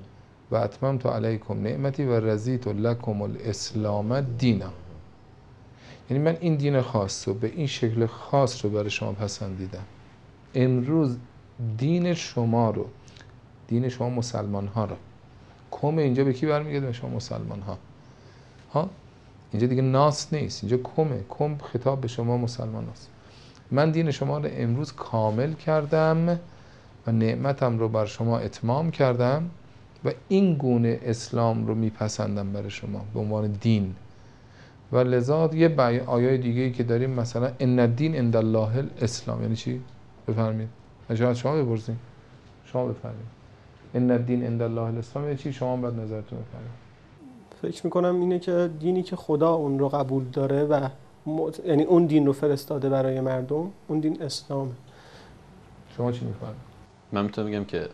و اتممت علیکم نعمتی و رضیت لکم الاسلام دینا. یعنی من این دین خاص رو به این شکل خاص رو برای شما پسندیدم. امروز دین شما رو، دین شما مسلمان ها رو، کم اینجا به کی برمیگرده؟ به شما مسلمان ها. ها اینجا دیگه ناس نیست، اینجا کمه، کم خطاب به شما مسلمان هست. من دین شما رو امروز کامل کردم و نعمتم رو بر شما اتمام کردم و این گونه اسلام رو میپسندم برای شما به عنوان دین. و لذا یه آیه دیگه ای که داریم مثلا ان الدین عند الله الاسلام، یعنی چی؟ بفرمایید. شاید شما بپرسید. شما بفرمایید. ان الدین عند الله الاسلام یعنی چی؟ شما بعد نظرتون بفرمایید. فکر میکنم اینه که دینی که خدا اون رو قبول داره و مت... یعنی اون دین رو فرستاده برای مردم، اون دین اسلامه. شما چی میفرمایید؟ من میتونم بگم که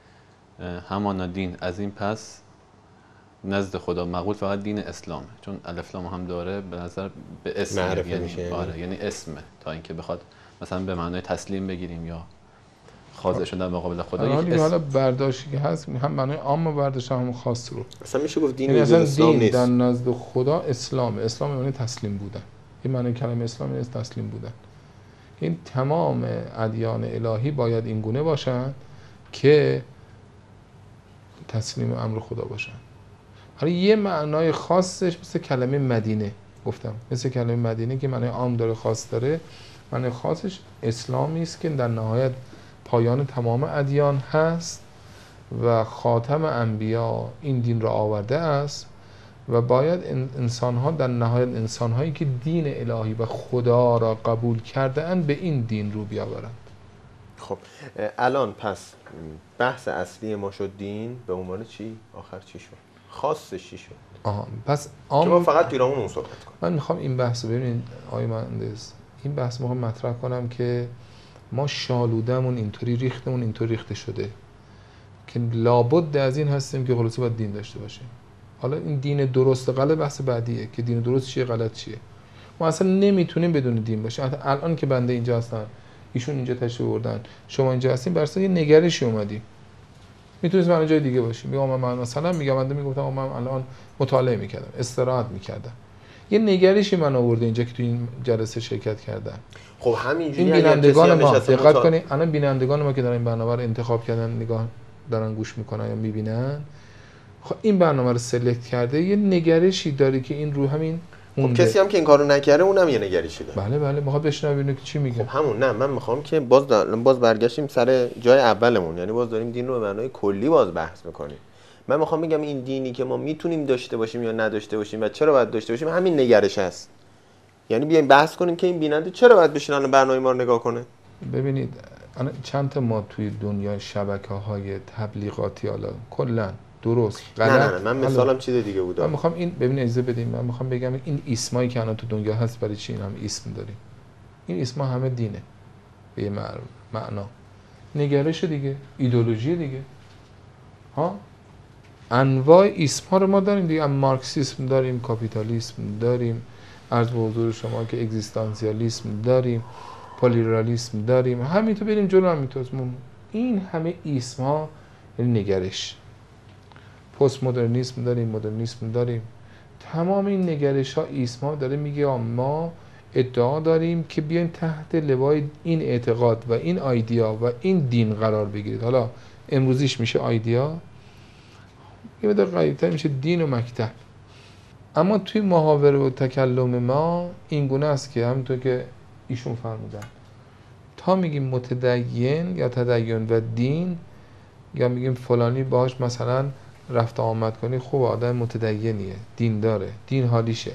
همانا دین از این پس نزد خدا مقبول فقط دین اسلامه، چون الف لام هم داره به نظر به اسم، یعنی آره یعنی اسمه، تا اینکه بخواد مثلا به معنای تسلیم بگیریم یا خاضع شدن مقابل خدا. یک اسم حالا برداشتی که هست هم معنای عام برداشت هم خاص رو اصلا میشه گفت دین یعنی اصلا اسلام دین نیست. در نزد خدا اسلامه. اسلام یعنی تسلیم بودن. این معنی کلمه اسلام یعنی تسلیم بودن. این تمام ادیان الهی باید این گونه باشن که تسلیم امر خدا باشن. حالا یه معنای خاصش مثل کلمه مدینه گفتم، مثل کلمه مدینه که معنای عام داره خاص داره، معنای خاصش اسلامی است که در نهایت پایان تمام ادیان هست و خاتم انبیا این دین را آورده است و باید انسان ها در نهایت انسان هایی که دین الهی و خدا را قبول کرده اند به این دین رو بیاورند. خب الان پس بحث اصلی ما شد دین به عنوان چی؟ آخر چی شد؟ خاصش چی شد؟ آها پس عام که ما فقط پیرامون اون صحبت کنیم. من میخوام این بحث رو ببینید آقای مهندس، این بحث میخوام مطرح کنم که ما شالودمون اینطوری ریختمون اینطوری ریخته شده که لابد از این هستیم که خلاصه باید دین داشته باشیم. حالا این دین درست غلط بحث بعدیه که دین درست چیه غلط چیه. ما اصلا نمیتونیم بدون دین باشیم. الان که بنده اینجا هستم، ایشون اینجا تشریف بردن، شما اینجا هستین، بر اساس یه نگرشی اومدیم. میتونید من جای دیگه باشیم. میگم من مثلا میگم بنده میگفتم من الان مطالعه میکردم، استراحت میکردم. یه نگرشی من آورده اینجا که تو این جلسه شرکت کردم. خب همینجوری این بینندگان ما دقت مطال... کنید، الان بینندگان ما که دارن این برنامه رو انتخاب کردن، نگاه دارن گوش میکنن یا میبینن، خب این برنامه رو سلکت کرده، یه نگرشی داره که این رو همین خب کسی هم که این کارو نکرده اونم یه نگرشی داره. بله بله میخوام بشنوم ببینم که چی میگه. خب همون نه من میخوام که باز باز برگشتیم سر جای اولمون، یعنی باز داریم دین رو به معنای کلی باز بحث میکنیم. من میخوام بگم این دینی که ما میتونیم داشته باشیم یا نداشته باشیم و چرا باید داشته باشیم همین نگرش است. یعنی بیایم بحث کنیم که این بیننده چرا باید بشینن برنامه ما رو نگاه کنه. ببینید چند تا ما توی دنیای شبکه‌های تبلیغاتی حالا کلا درست غلط، نه نه نه من مثالم چیز دیگه بود. من میخوام این ببین اجازه بدیم، من میخوام بگم این اسمایی که الان تو دنیا هست برای چی این هم اسم داریم؟ این اسما همه دینه به یه معنا، نگرش دیگه، ایدئولوژی دیگه. ها انواع اسم‌ها رو ما داریم دیگه، مارکسیسم داریم، کاپیتالیسم داریم، عرض به حضور شما که اگزیستانسیالیسم داریم، پلیرالیسم داریم، همینطور بریم جلو. همینطور این همه اسم‌ها یعنی نگرش. پست مدرنیسم داریم، مدرنیسم داریم، تمام این نگرش ها اسم‌ها داره میگه ما ادعا داریم که بیاین تحت لوای این اعتقاد و این ایده و این دین قرار بگیرید. حالا امروزیش میشه ایده، یه مقدار قریب‌تر میشه دین و مکتب. اما توی محاوره و تکلم ما این گونه است که همونطور که ایشون فرمودن تا میگیم متدین یا تدین و دین یا میگیم فلانی باهاش مثلا رفت آمد کنی خوب آدم متدینیه، دین داره، دین حالیشه.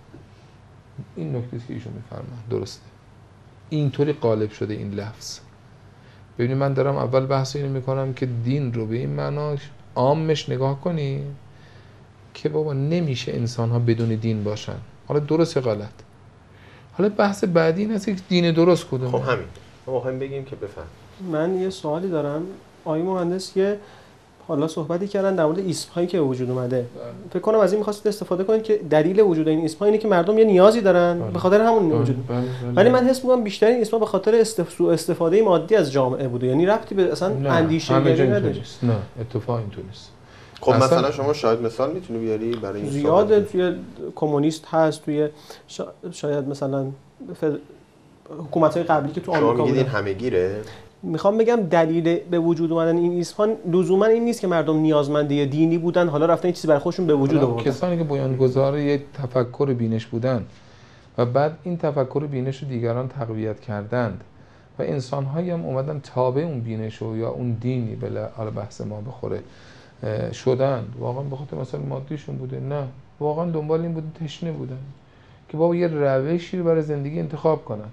این نکته که ایشون میفرمایند درسته، اینطوری غالب شده این لفظ. ببینید من دارم اول بحث اینو میکنم که دین رو به این معناش عامش نگاه کنی که بابا نمیشه انسان ها بدون دین باشن. حالا درست یا غلط؟ حالا بحث بعدی این است که دین درست کدومه. خب همین ما میخوایم بگیم که بفهم. من یه سوالی دارم آقای مهندس، یه حالا صحبتی کردن در مورد اسم هایی که وجود اومده. فکر کنم از این می‌خواستید استفاده کنید که دلیل وجود این اسم ها اینه که مردم یه نیازی دارن بله. به خاطر همون بله. وجود. بله. بله. ولی من حس می‌کنم بیشتر این اسم ها به خاطر استف... استفاده مادی از جامعه بوده، یعنی ربطی به اصلا اندیشه گری نداره. نه اتفاق اینطور نیست. خب مثلا شما شاید مثال میتونی بیاری برای این زیاده؟ توی کمونیست هست، توی شا... شاید مثلا ف... حکومت‌های قبلی که تو آمریکا بودن. شما میگید بودن. این همه‌گیره؟ میخوام بگم دلیل به وجود اومدن این اسم‌ها لزوما این نیست که مردم نیازمنده دینی بودن حالا رفتن یه چیزی برای خودشون به وجود آوردن. کسانی که بنیانگذار یک تفکر بینش بودن و بعد این تفکر بینش رو دیگران تقویت کردند و انسان‌هایی هم اومدن تابع اون بینش و یا اون دینی بله حالا بحث ما بخوره شدند، واقعا به خاطر مثلا مادیشون بوده؟ نه، واقعا دنبال این بوده، تشنه بودن که بابا یه روشی رو برای زندگی انتخاب کنن،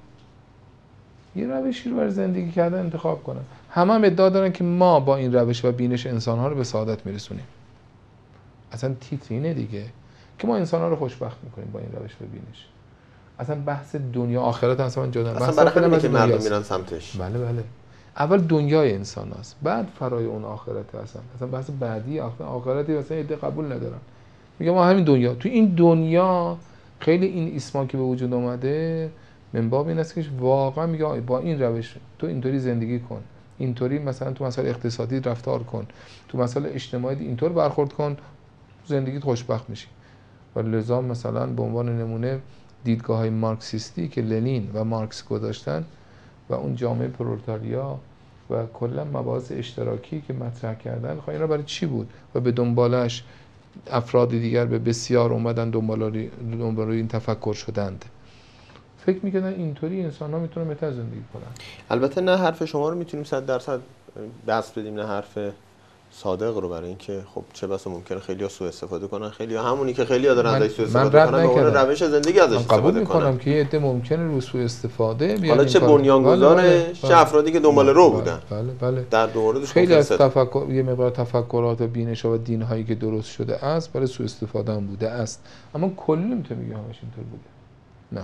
یه روشی رو برای زندگی کردن انتخاب کنن. همه هم ادعا دارن که ما با این روش و بینش انسان‌ها رو به سعادت میرسونیم. اصلا تیتر اینه دیگه که ما انسان‌ها رو خوشبخت میکنیم با این روش و بینش. اصلا بحث دنیا آخرت اصلا جدا. اصلا برای همینه که مردم میرن سمتش. بله بله. اول دنیای انسان هست، بعد فرای اون آخرت هستن. اصلا بحث بعدی آخرتی مثلا ایده قبول ندارن. میگم ما همین دنیا، تو این دنیا خیلی این اسما که به وجود اومده من باب این است که واقعا میگه با این روش تو اینطوری زندگی کن، اینطوری مثلا تو مسائل اقتصادی رفتار کن، تو مسائل اجتماعی اینطور برخورد کن، زندگیت خوشبخت میشی. و لذا مثلا به عنوان نمونه دیدگاه‌های مارکسیستی که لنین و مارکس گذاشتن و اون جامعه پرولتاریا و کلا مباحث اشتراکی که مطرح کردن، خب اینا برای چی بود و به دنبالش افراد دیگر به بسیار اومدن دنبال دنبال این تفکر شدند. فکر می‌کردن اینطوری انسان‌ها میتونن بهتر زندگی کنن. البته نه حرف شما رو میتونیم صد درصد بس بدیم، نه حرف صادق رو، برای اینکه خب چه بسا ممکنه خیلی‌ها سوء استفاده کنن، خیلی‌ها همونی که خیلی‌ها دارن ازش سوء استفاده میکنن به عنوان روش زندگی ازش استفاده قبول کنن. می‌کنم که یه عده ممکنه رو سوء استفاده بیان، حالا چه بنیانگذارش چه افرادی که دنبال رو بودن. بله بله. در دو موردش خیلی از تفکر یه مقدار تفکرات و بینش‌ها و دین‌هایی که درست شده است برای سوء استفاده هم بوده است، اما کلی نمی‌تونه بگه همش اینطور بوده. نه.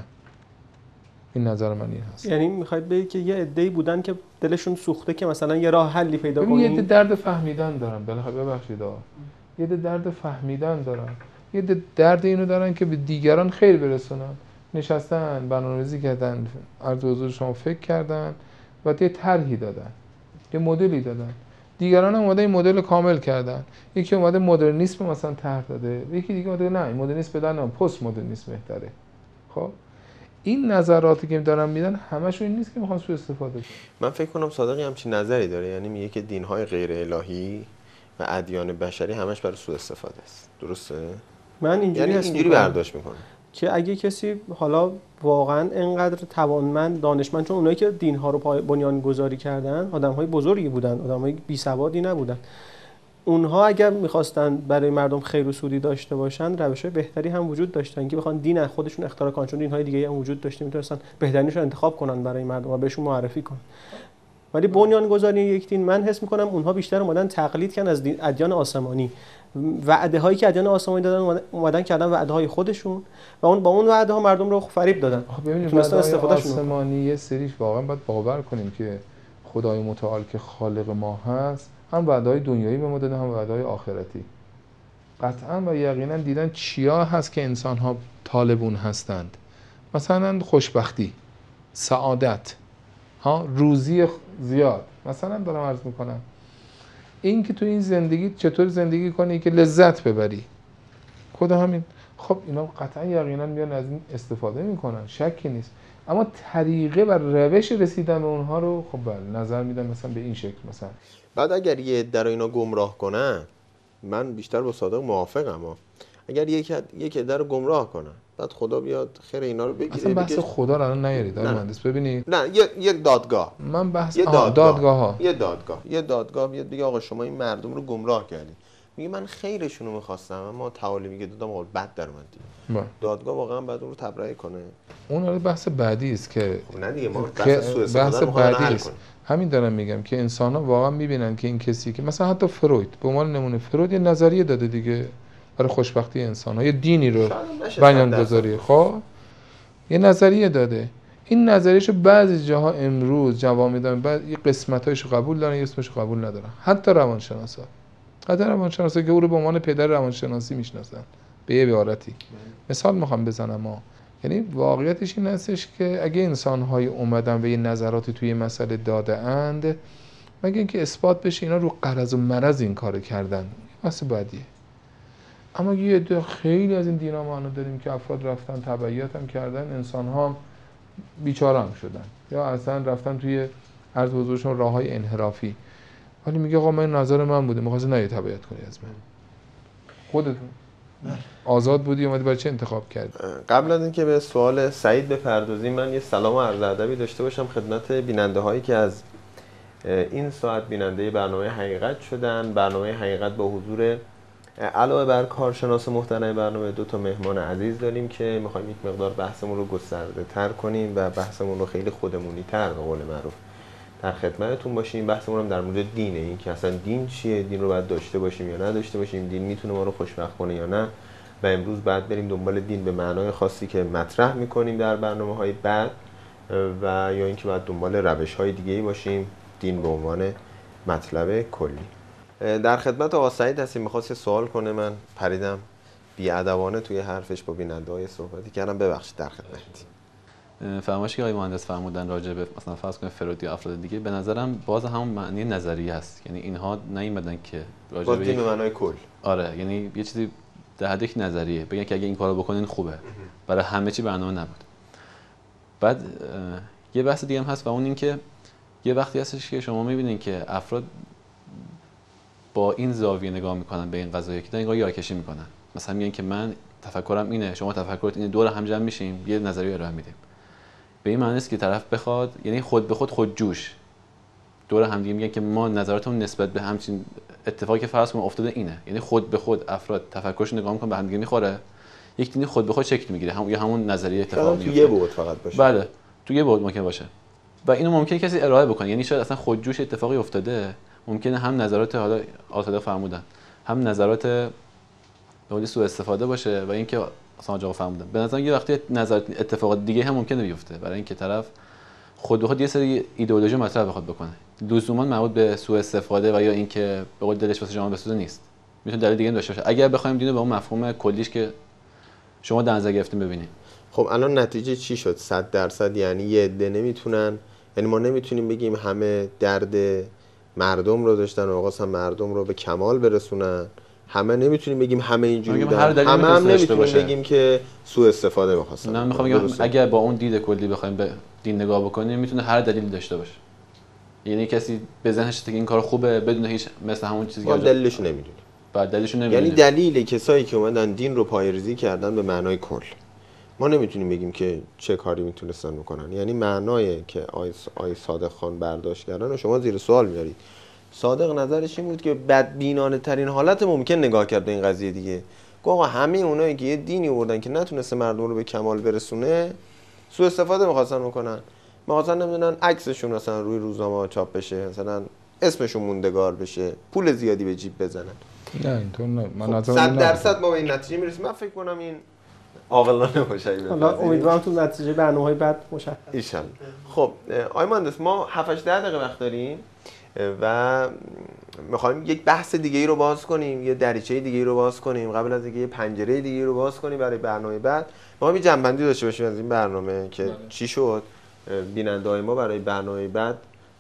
این نظر من این هست. یعنی میخواید بگید که یه عده‌ای بودن که دلشون سوخته که مثلا یه راه حلی پیدا کنن. یه عده درد فهمیدن دارن، بالاخره ببخشید آقا. یه عده درد فهمیدن دارن. یه عده درد اینو دارن که به دیگران خیر برسونن. نشستن، برنامه‌ریزی کردن، عرض حضور شما فکر کردن و یه طرحی دادن. یه مدلی دادن. دیگران هم اومدن این مدل کامل کردن. یکی اومده مدرنیسم مثلا طرح داده، یکی دیگه اومده نه این مدرنیسم بدن نه پست مدرنیسم بهتره. خب این نظراتی که دارن میدن همشون این نیست که میخوان سوء استفاده کنن. من فکر کنم صادقی همچین نظری داره، یعنی میگه که دین‌های غیر الهی و ادیان بشری همش برای سوء استفاده است. درسته؟ من اینجوری یعنی حس اینجوری میکنم برداشت میکنم که اگه کسی حالا واقعا انقدر توانمند دانشمند، چون اونایی که دین‌ها رو بنیان گذاری کردن آدم‌های بزرگی بودن، آدم‌های بی‌سوادی نبودن، اونها اگر می‌خواستن برای مردم خیر و سودی داشته باشن روش‌های بهتری هم وجود داشتن که بخوان دین خودشون اختراع کنن، چون دین‌های دیگه هم وجود داشته میتونستن بهترینش رو انتخاب کنن برای مردم و بهشون معرفی کنن. ولی بنیان گذاری یک دین من حس می‌کنم اونها بیشتر اومدن تقلید کردن از ادیان آسمانی، وعده هایی که ادیان آسمانی دادن اومدن کردن وعده های خودشون و اون با اون وعده ها مردم رو فریب دادن. خب ببینید وعده های آسمانی یه سریش واقعا باید باور کنیم که خدای متعال که خالق ما هست هم وعده های دنیایی به ما داده هم وعده های آخرتی. قطعا و یقینا دیدن چیا هست که انسان ها طالبون هستند، مثلا خوشبختی، سعادت، ها روزی زیاد. مثلا دارم عرض میکنم این که تو این زندگی چطور زندگی کنی که لذت ببری، خود همین. خب اینا قطعا یقینا میان از این استفاده میکنن، شکی نیست، اما طریقه و روش رسیدن به اونها رو خب بله نظر میدم مثلا به این شکل. مثلا بعد اگر یه در اینا گمراه کنن، من بیشتر با صادق موافقم، اما اگر یک یک در رو گمراه کنن بعد خدا بیاد خیر اینا رو بگیره. اصلا بحث بگه... خدا رو الان نیارید آقای مهندس. ببینید نه یه یک دادگاه، من بحث یه دادگاه. دادگاه ها یه دادگاه یه دادگاه بیاد بگه آقا شما این مردم رو گمراه کردید، میگه من خیرشون رو می‌خواستم اما تعالی که دادم آقا بد در اومد. دادگاه واقعا بعد اون رو تبرئه کنه. اون رو بحث بعدی است که خب نه دیگه ما بحث سوء استفاده رو بعدی است. همین دارم میگم که انسان‌ها واقعا می‌بینن که این کسی که مثلا حتی فروید به عنوان نمونه، فروید یه نظریه داده دیگه برای خوشبختی انسان‌ها، یه دینی رو بیان گذاری، خب یه نظریه داده. این نظریه‌شو بعضی جاها امروز جواب میدن، بعد یه قسمتایشو قبول دارن، یه اسمشو قبول ندارن. حتی روانشناسا، حتی روانشناسا که او رو به عنوان پدر روانشناسی میشناسن به یه عبارتی. مثال میخوام بزنم ما، یعنی واقعیتش این هستش که اگه انسان‌های اومدن و یه نظراتی توی مسئله داده اند، مگه اینکه اثبات بشه اینا رو غرض و مرض این کارو کردن، بحث بعدیه. اما یه عده خیلی از این دینا ما داریم که افراد رفتن تبعیت هم کردن، انسان ها بیچاره هم شدن یا اصلا رفتن توی عرض حضورشون راه های انحرافی، ولی میگه آقا من نظر من بوده می‌خواستی نه تبعیت کنی از من. خودتون آزاد بودی اومدی برای چه انتخاب کردی؟ قبل از اینکه به سوال سعید بپردازیم من یه سلام و عرض ادبی داشته باشم خدمت بیننده هایی که از این ساعت بیننده برنامه حقیقت شدن. برنامه حقیقت با حضور علاوه بر کارشناس محترم برنامه دو تا مهمان عزیز داریم که میخوایم یک مقدار بحثمون رو گسترده تر کنیم و بحثمون رو خیلی خودمونی تر به قول معروف در خدمتتون باشیم. بحثمون هم در مورد دینه، این که اصلا دین چیه، دین رو باید داشته باشیم یا نداشته باشیم، دین میتونه ما رو خوشبخت کنه یا نه، و امروز بعد بریم دنبال دین به معنای خاصی که مطرح میکنیم در برنامه‌های بعد، و یا اینکه بعد دنبال روش‌های دیگه‌ای باشیم دین به عنوان مطلب کلی. در خدمت آقا سعید هستیم، می‌خواست سوال کنه، من پریدم بی‌ادبانه توی حرفش با بیننده‌های صحبتی کردم، ببخشید در خدمت. فرمایشی که آقای مهندس فرمودن راجع به مثلا فرض کنید فرود یا افراد دیگه، به نظرم باز همون معنی نظریه است. یعنی اینها نیومدن که راجع به دین به معنای کل. آره، یعنی یه چیزی در حد یک نظریه بگن که اگه این کارو بکنین خوبه، برای همه چی برنامه نبود. بعد یه بحث دیگه هم هست و اون این که یه وقتی هستش که شما می‌بینید که افراد با این زاویه نگاه میکنن به این قضیه که انگار یارکشی میکنن. مثلا میگن که من تفکرم اینه، شما تفکرت اینه، دور هم جمع میشیم یه نظریه ارائه میدیم. به این معنی است که طرف بخواد، یعنی خود به خود خودجوش دور هم دیگه میگن که ما نظراتمون نسبت به همچین اتفاقی که فرض کنیم افتاده اینه، یعنی خود به خود افراد تفکرش نگاه میکنن به هم دیگه میخوره، یک دینی خود به خود شکل میگیره، هم یا همون نظریه اتفاق میفته. تو یه بعد فقط باشه. بله، تو یه بعد ممکن باشه. و اینو ممکنه کسی ارائه بکنه، یعنی شاید اصلا خودجوش اتفاقی افتاده، ممکنه هم نظرات حالا آزاده فرمودن، هم نظرات به قول سوء استفاده باشه و اینکه اصلا آقا فرمودن. به نظر یه وقتی نظر اتفاقات دیگه هم ممکنه بیفته، برای اینکه طرف خود به خود یه سری ایدئولوژی مطرح بخواد بکنه، لزوما مربوط به سوء استفاده و یا اینکه به قول دلش واسه شما بسوزه نیست، میتونه دلیل دیگه داشته باشه. اگر بخوایم دینو به اون مفهوم کلیش که شما در نظر گرفتین ببینیم. خب الان نتیجه چی شد؟ صد درصد یعنی یه عده نمیتونن، یعنی ما نمیتونیم بگیم همه درد مردم رو داشتن و آقا هم مردم رو به کمال برسونن، همه نمیتونیم بگیم همه اینجوری بودن، همه هم نمیتونیم بگیم که سوء استفاده می‌خواستن. نه میخوام بگم اگر با اون دید کلی بخوایم به دین نگاه بکنیم میتونه هر دلیلی داشته باشه. یعنی کسی به ذهنش که این کار خوبه بدون هیچ مثل همون چیزی که دلیلش نمیدونه. بعد دلیلش نمیدونه. یعنی دلیل کسایی که اومدن دین رو پایه‌ریزی کردن به معنای کل، ما نمیتونیم بگیم که چه کاری میتونستن بکنن. یعنی معنای که آی آی صادق خان برداشت کردن و شما زیر سوال میارید. صادق نظرش این بود که بدبینانه ترین حالت ممکن نگاه کرد به این قضیه دیگه. گفت آقا همه اونایی که یه دینی آوردن که نتونسته مردم رو به کمال برسونه سوء استفاده می‌خواستن بکنن. می‌خواستن نمیدونن عکسشون مثلا روی روزنامه چاپ بشه، مثلا اسمشون موندگار بشه، پول زیادی به جیب بزنن. نه اینطور نه. من خب صد درصد ما به این نتیجه میرسیم. من فکر کنم این عاقلانه باشه. حالا امیدوارم تو نتیجه برنامه‌های بعد مشخص ان شاءالله. خب آقای مهندس ما هفت هشت دقیقه وقت داریم و می‌خوایم یک بحث دیگه ای رو باز کنیم، یه دریچه دیگه ای رو باز کنیم، قبل از اینکه یه پنجره دیگه ای رو باز کنیم برای برنامه بعد. ما یه جنبندی داشته باشیم از این برنامه که چی شد، بیننده‌های ما برای برنامه بعد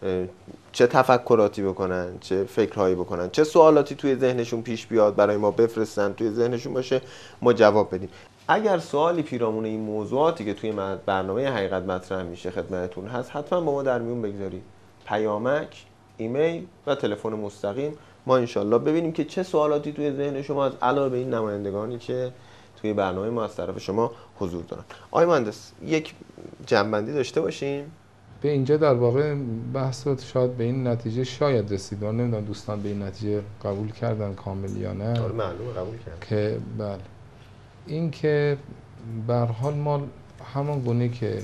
چه تفکراتی بکنن، چه فکرهایی بکنن، چه سوالاتی توی ذهنشون پیش بیاد برای ما بفرستن، توی ذهنشون باشه ما جواب بدیم. اگر سوالی پیرامون این موضوعاتی که توی برنامه حقیقت مطرح میشه خدمتتون هست، حتما با ما در میون بگذارید. پیامک، ایمیل و تلفن مستقیم، ما انشالله ببینیم که چه سوالاتی توی ذهن شما از علاوه به این نمایندگانی که توی برنامه ما از طرف شما حضور دارن. آقای مهندس یک جنبندی داشته باشیم. به اینجا در واقع بحث شاید به این نتیجه شاید رسید، من نمیدونم دوستان به این نتیجه قبول کردن کامل یا نه. آره معلومه قبول کردن که بله این که به هر حال ما همون گونه که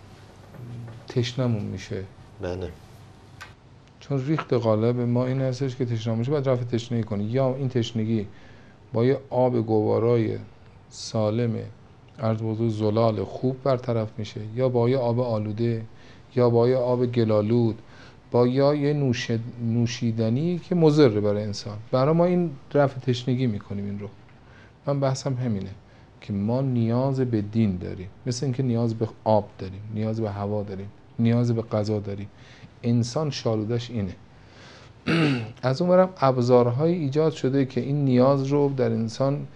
تشنمون میشه، بله، چون ریخت غالب ما این هستش که تشنه میشه باید رفع تشنگی کنی، یا این تشنگی با یه آب گوارای سالم عرض بزرگ زلال خوب برطرف میشه، یا با یه آب آلوده، یا با یه آب گلالود، با یا یه نوش... نوشیدنی که مضر برای انسان. برای ما این رفع تشنگی میکنیم. این رو من بحثم همینه که ما نیاز به دین داریم، مثل اینکه نیاز به آب داریم، نیاز به هوا داریم، نیاز به غذا داریم. انسان شالودش اینه. از اون برم ابزارهای ایجاد شده که این نیاز رو در انسان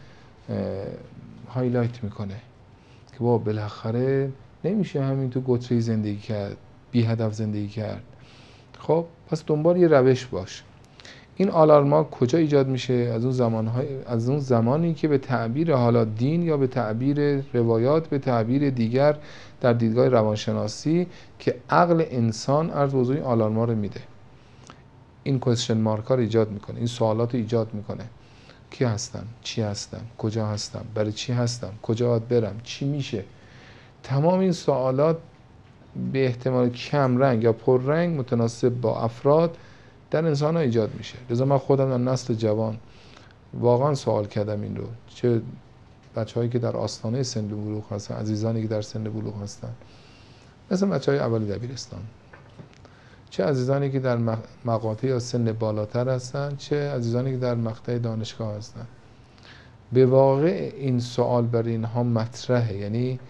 هایلایت میکنه که با بالاخره نمیشه همین تو گتره زندگی کرد، بی هدف زندگی کرد. خب پس دنبال یه روش باش. این آلارما کجا ایجاد میشه؟ از اون زمانهای از اون زمانی که به تعبیر حالا دین یا به تعبیر روایات، به تعبیر دیگر در دیدگاه روانشناسی، که عقل انسان عرض به حضور این آلارما رو میده، این کوئسچن مارک ها رو ایجاد میکنه، این سوالات رو ایجاد میکنه. کی هستم؟ چی هستم؟ کجا هستم؟ برای چی هستم؟ کجا باید برم؟ چی میشه؟ تمام این سوالات به احتمال کم رنگ یا پر رنگ متناسب با افراد در انسان ها ایجاد میشه. لذا من خودم در نسل جوان واقعا سوال کردم این رو، چه بچه هایی که در آستانه سن بلوغ هستن، عزیزانی که در سن بلوغ هستن، مثل بچه های اولی دبیرستان، چه عزیزانی که در مقاطع یا سن بالاتر هستن، چه عزیزانی که در مقطع دانشگاه هستن. به واقع این سوال برای اینها مطرحه، یعنی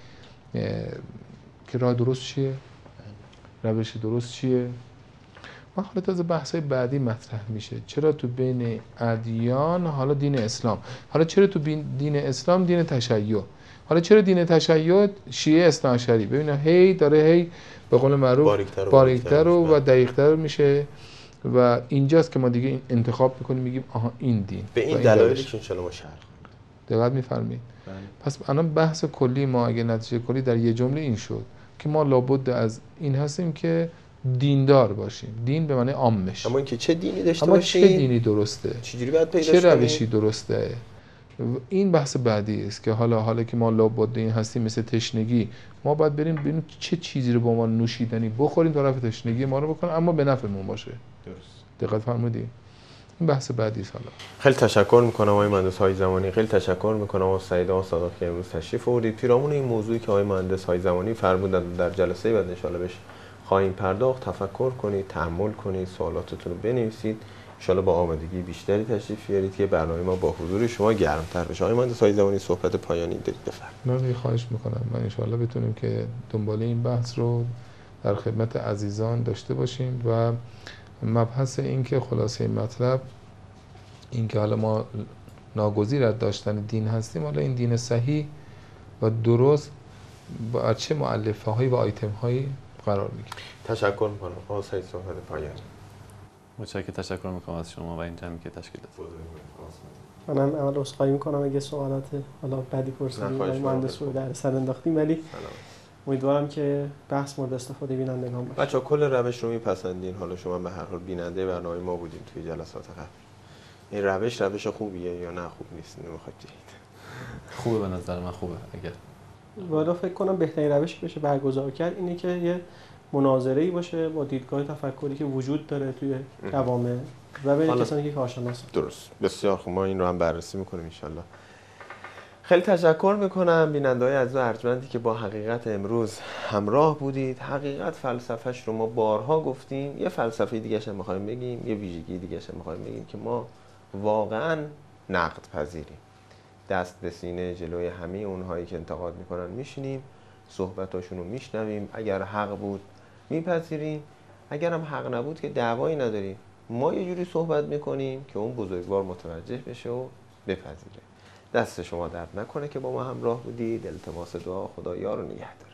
که راه درست چیه؟ روش درست چیه؟ و حالا تازه بحث‌های بعدی مطرح میشه. چرا تو بین ادیان، حالا دین اسلام، حالا چرا تو دین اسلام دین تشیع، حالا چرا دین تشیع شیعه اثنا عشری؟ ببینید هی داره هی به قول معروف باریکتر و, باریکتر و, و دقیق‌تر میشه و اینجاست که ما دیگه انتخاب میکنیم، میگیم آها این دین به این دلایلی که انشالله ما شرح دقت میفرمایید. پس الان بحث کلی ما اگه نتیجه کلی در یه جمله این شد که ما لابد از این هستیم که دیندار باشیم. دین به معنی عامش. اما اینکه چه دینی داشته اما باشیم، چه دینی درسته، چجوری باید پیداش چه کنیم، روشی درسته، این بحث بعدی است که حالا حالا که ما لابد این هستیم مثل تشنگی، ما باید بریم ببینیم چه چیزی رو با ما نوشیدنی بخوریم تا رفع تشنگی ما رو بکنه، اما به نفعمون باشه. درست. دقت فرمودید؟ این بحث بعدی است. حالا خیلی تشکر میکنم آقای مهندس های زمانی، خیلی تشکر میکنم آقای سعید و صادق که امروز تشریف آوردید. پیرامون این موضوعی که آقای مهندس های زمانی فرمودن در جلسه بعد ان شاءالله بهش خواهیم پرداخت، تفکر کنید، تأمل کنید، سوالاتتون رو بنویسید، ان شاءالله با آمادگی بیشتری تشریف بیارید که برنامه ما با حضور شما گرمتر بشه. آقای مهندس های زمانی صحبت پایانی دارید بفرمایید. من خواهش میکنم من ان شاءالله بتونیم که دنبال این بحث رو در خدمت عزیزان داشته باشیم و مبحث این که خلاصه این مطلب این که حالا ما ناگزیر از داشتن دین هستیم، حالا این دین صحیح و درست با چه مؤلفه هایی و آیتم هایی قرار میگیره. تشکر میکنم. آقای سعید صحبت پایانی. متشکرم، تشکر میکنم از شما و این جمعی که تشکیل دادید. منم اول عذرخواهی میکنم اگه سوالات حالا بعدی پرسیدیم و مهندس رو در سر انداختیم، ولی امیدوارم که بحث مورد استفاده بینندگان باشه. بچه‌ها کل روش رو میپسندین، حالا شما به هر حال بیننده برنامه ما بودین توی جلسات قبل. این روش روش خوبیه یا نه خوب نیست؟ نمیخواد دید. خوبه، به نظر من خوبه. اگر والا فکر کنم بهترین روش بشه برگزار کرد اینه که یه مناظره‌ای باشه با دیدگاه تفکری که وجود داره توی جوامع و بین کسانی که کارشناس. درست، بسیار خوب. ما این رو هم بررسی میکنیم ان شاءالله. خیلی تشکر میکنم بیننده‌های عزیز و ارجمندی که با حقیقت امروز همراه بودید. حقیقت فلسفه‌اش رو ما بارها گفتیم، یه فلسفه دیگه‌ش هم می‌خوایم بگیم، یه ویژگی دیگه‌ش هم می‌خوایم بگیم که ما واقعاً نقد پذیریم. دست به سینه جلوی همه اونهایی که انتقاد میکنن میشینیم، صحبتاشون رو میشنویم، اگر حق بود میپذیریم، اگر هم حق نبود که دعوایی نداریم. ما یه جوری صحبت میکنیم که اون بزرگوار متوجه بشه و بپذیره. دست شما درد نکنه که با ما همراه بودید. التماس دعا، خدا یار و نگهدار.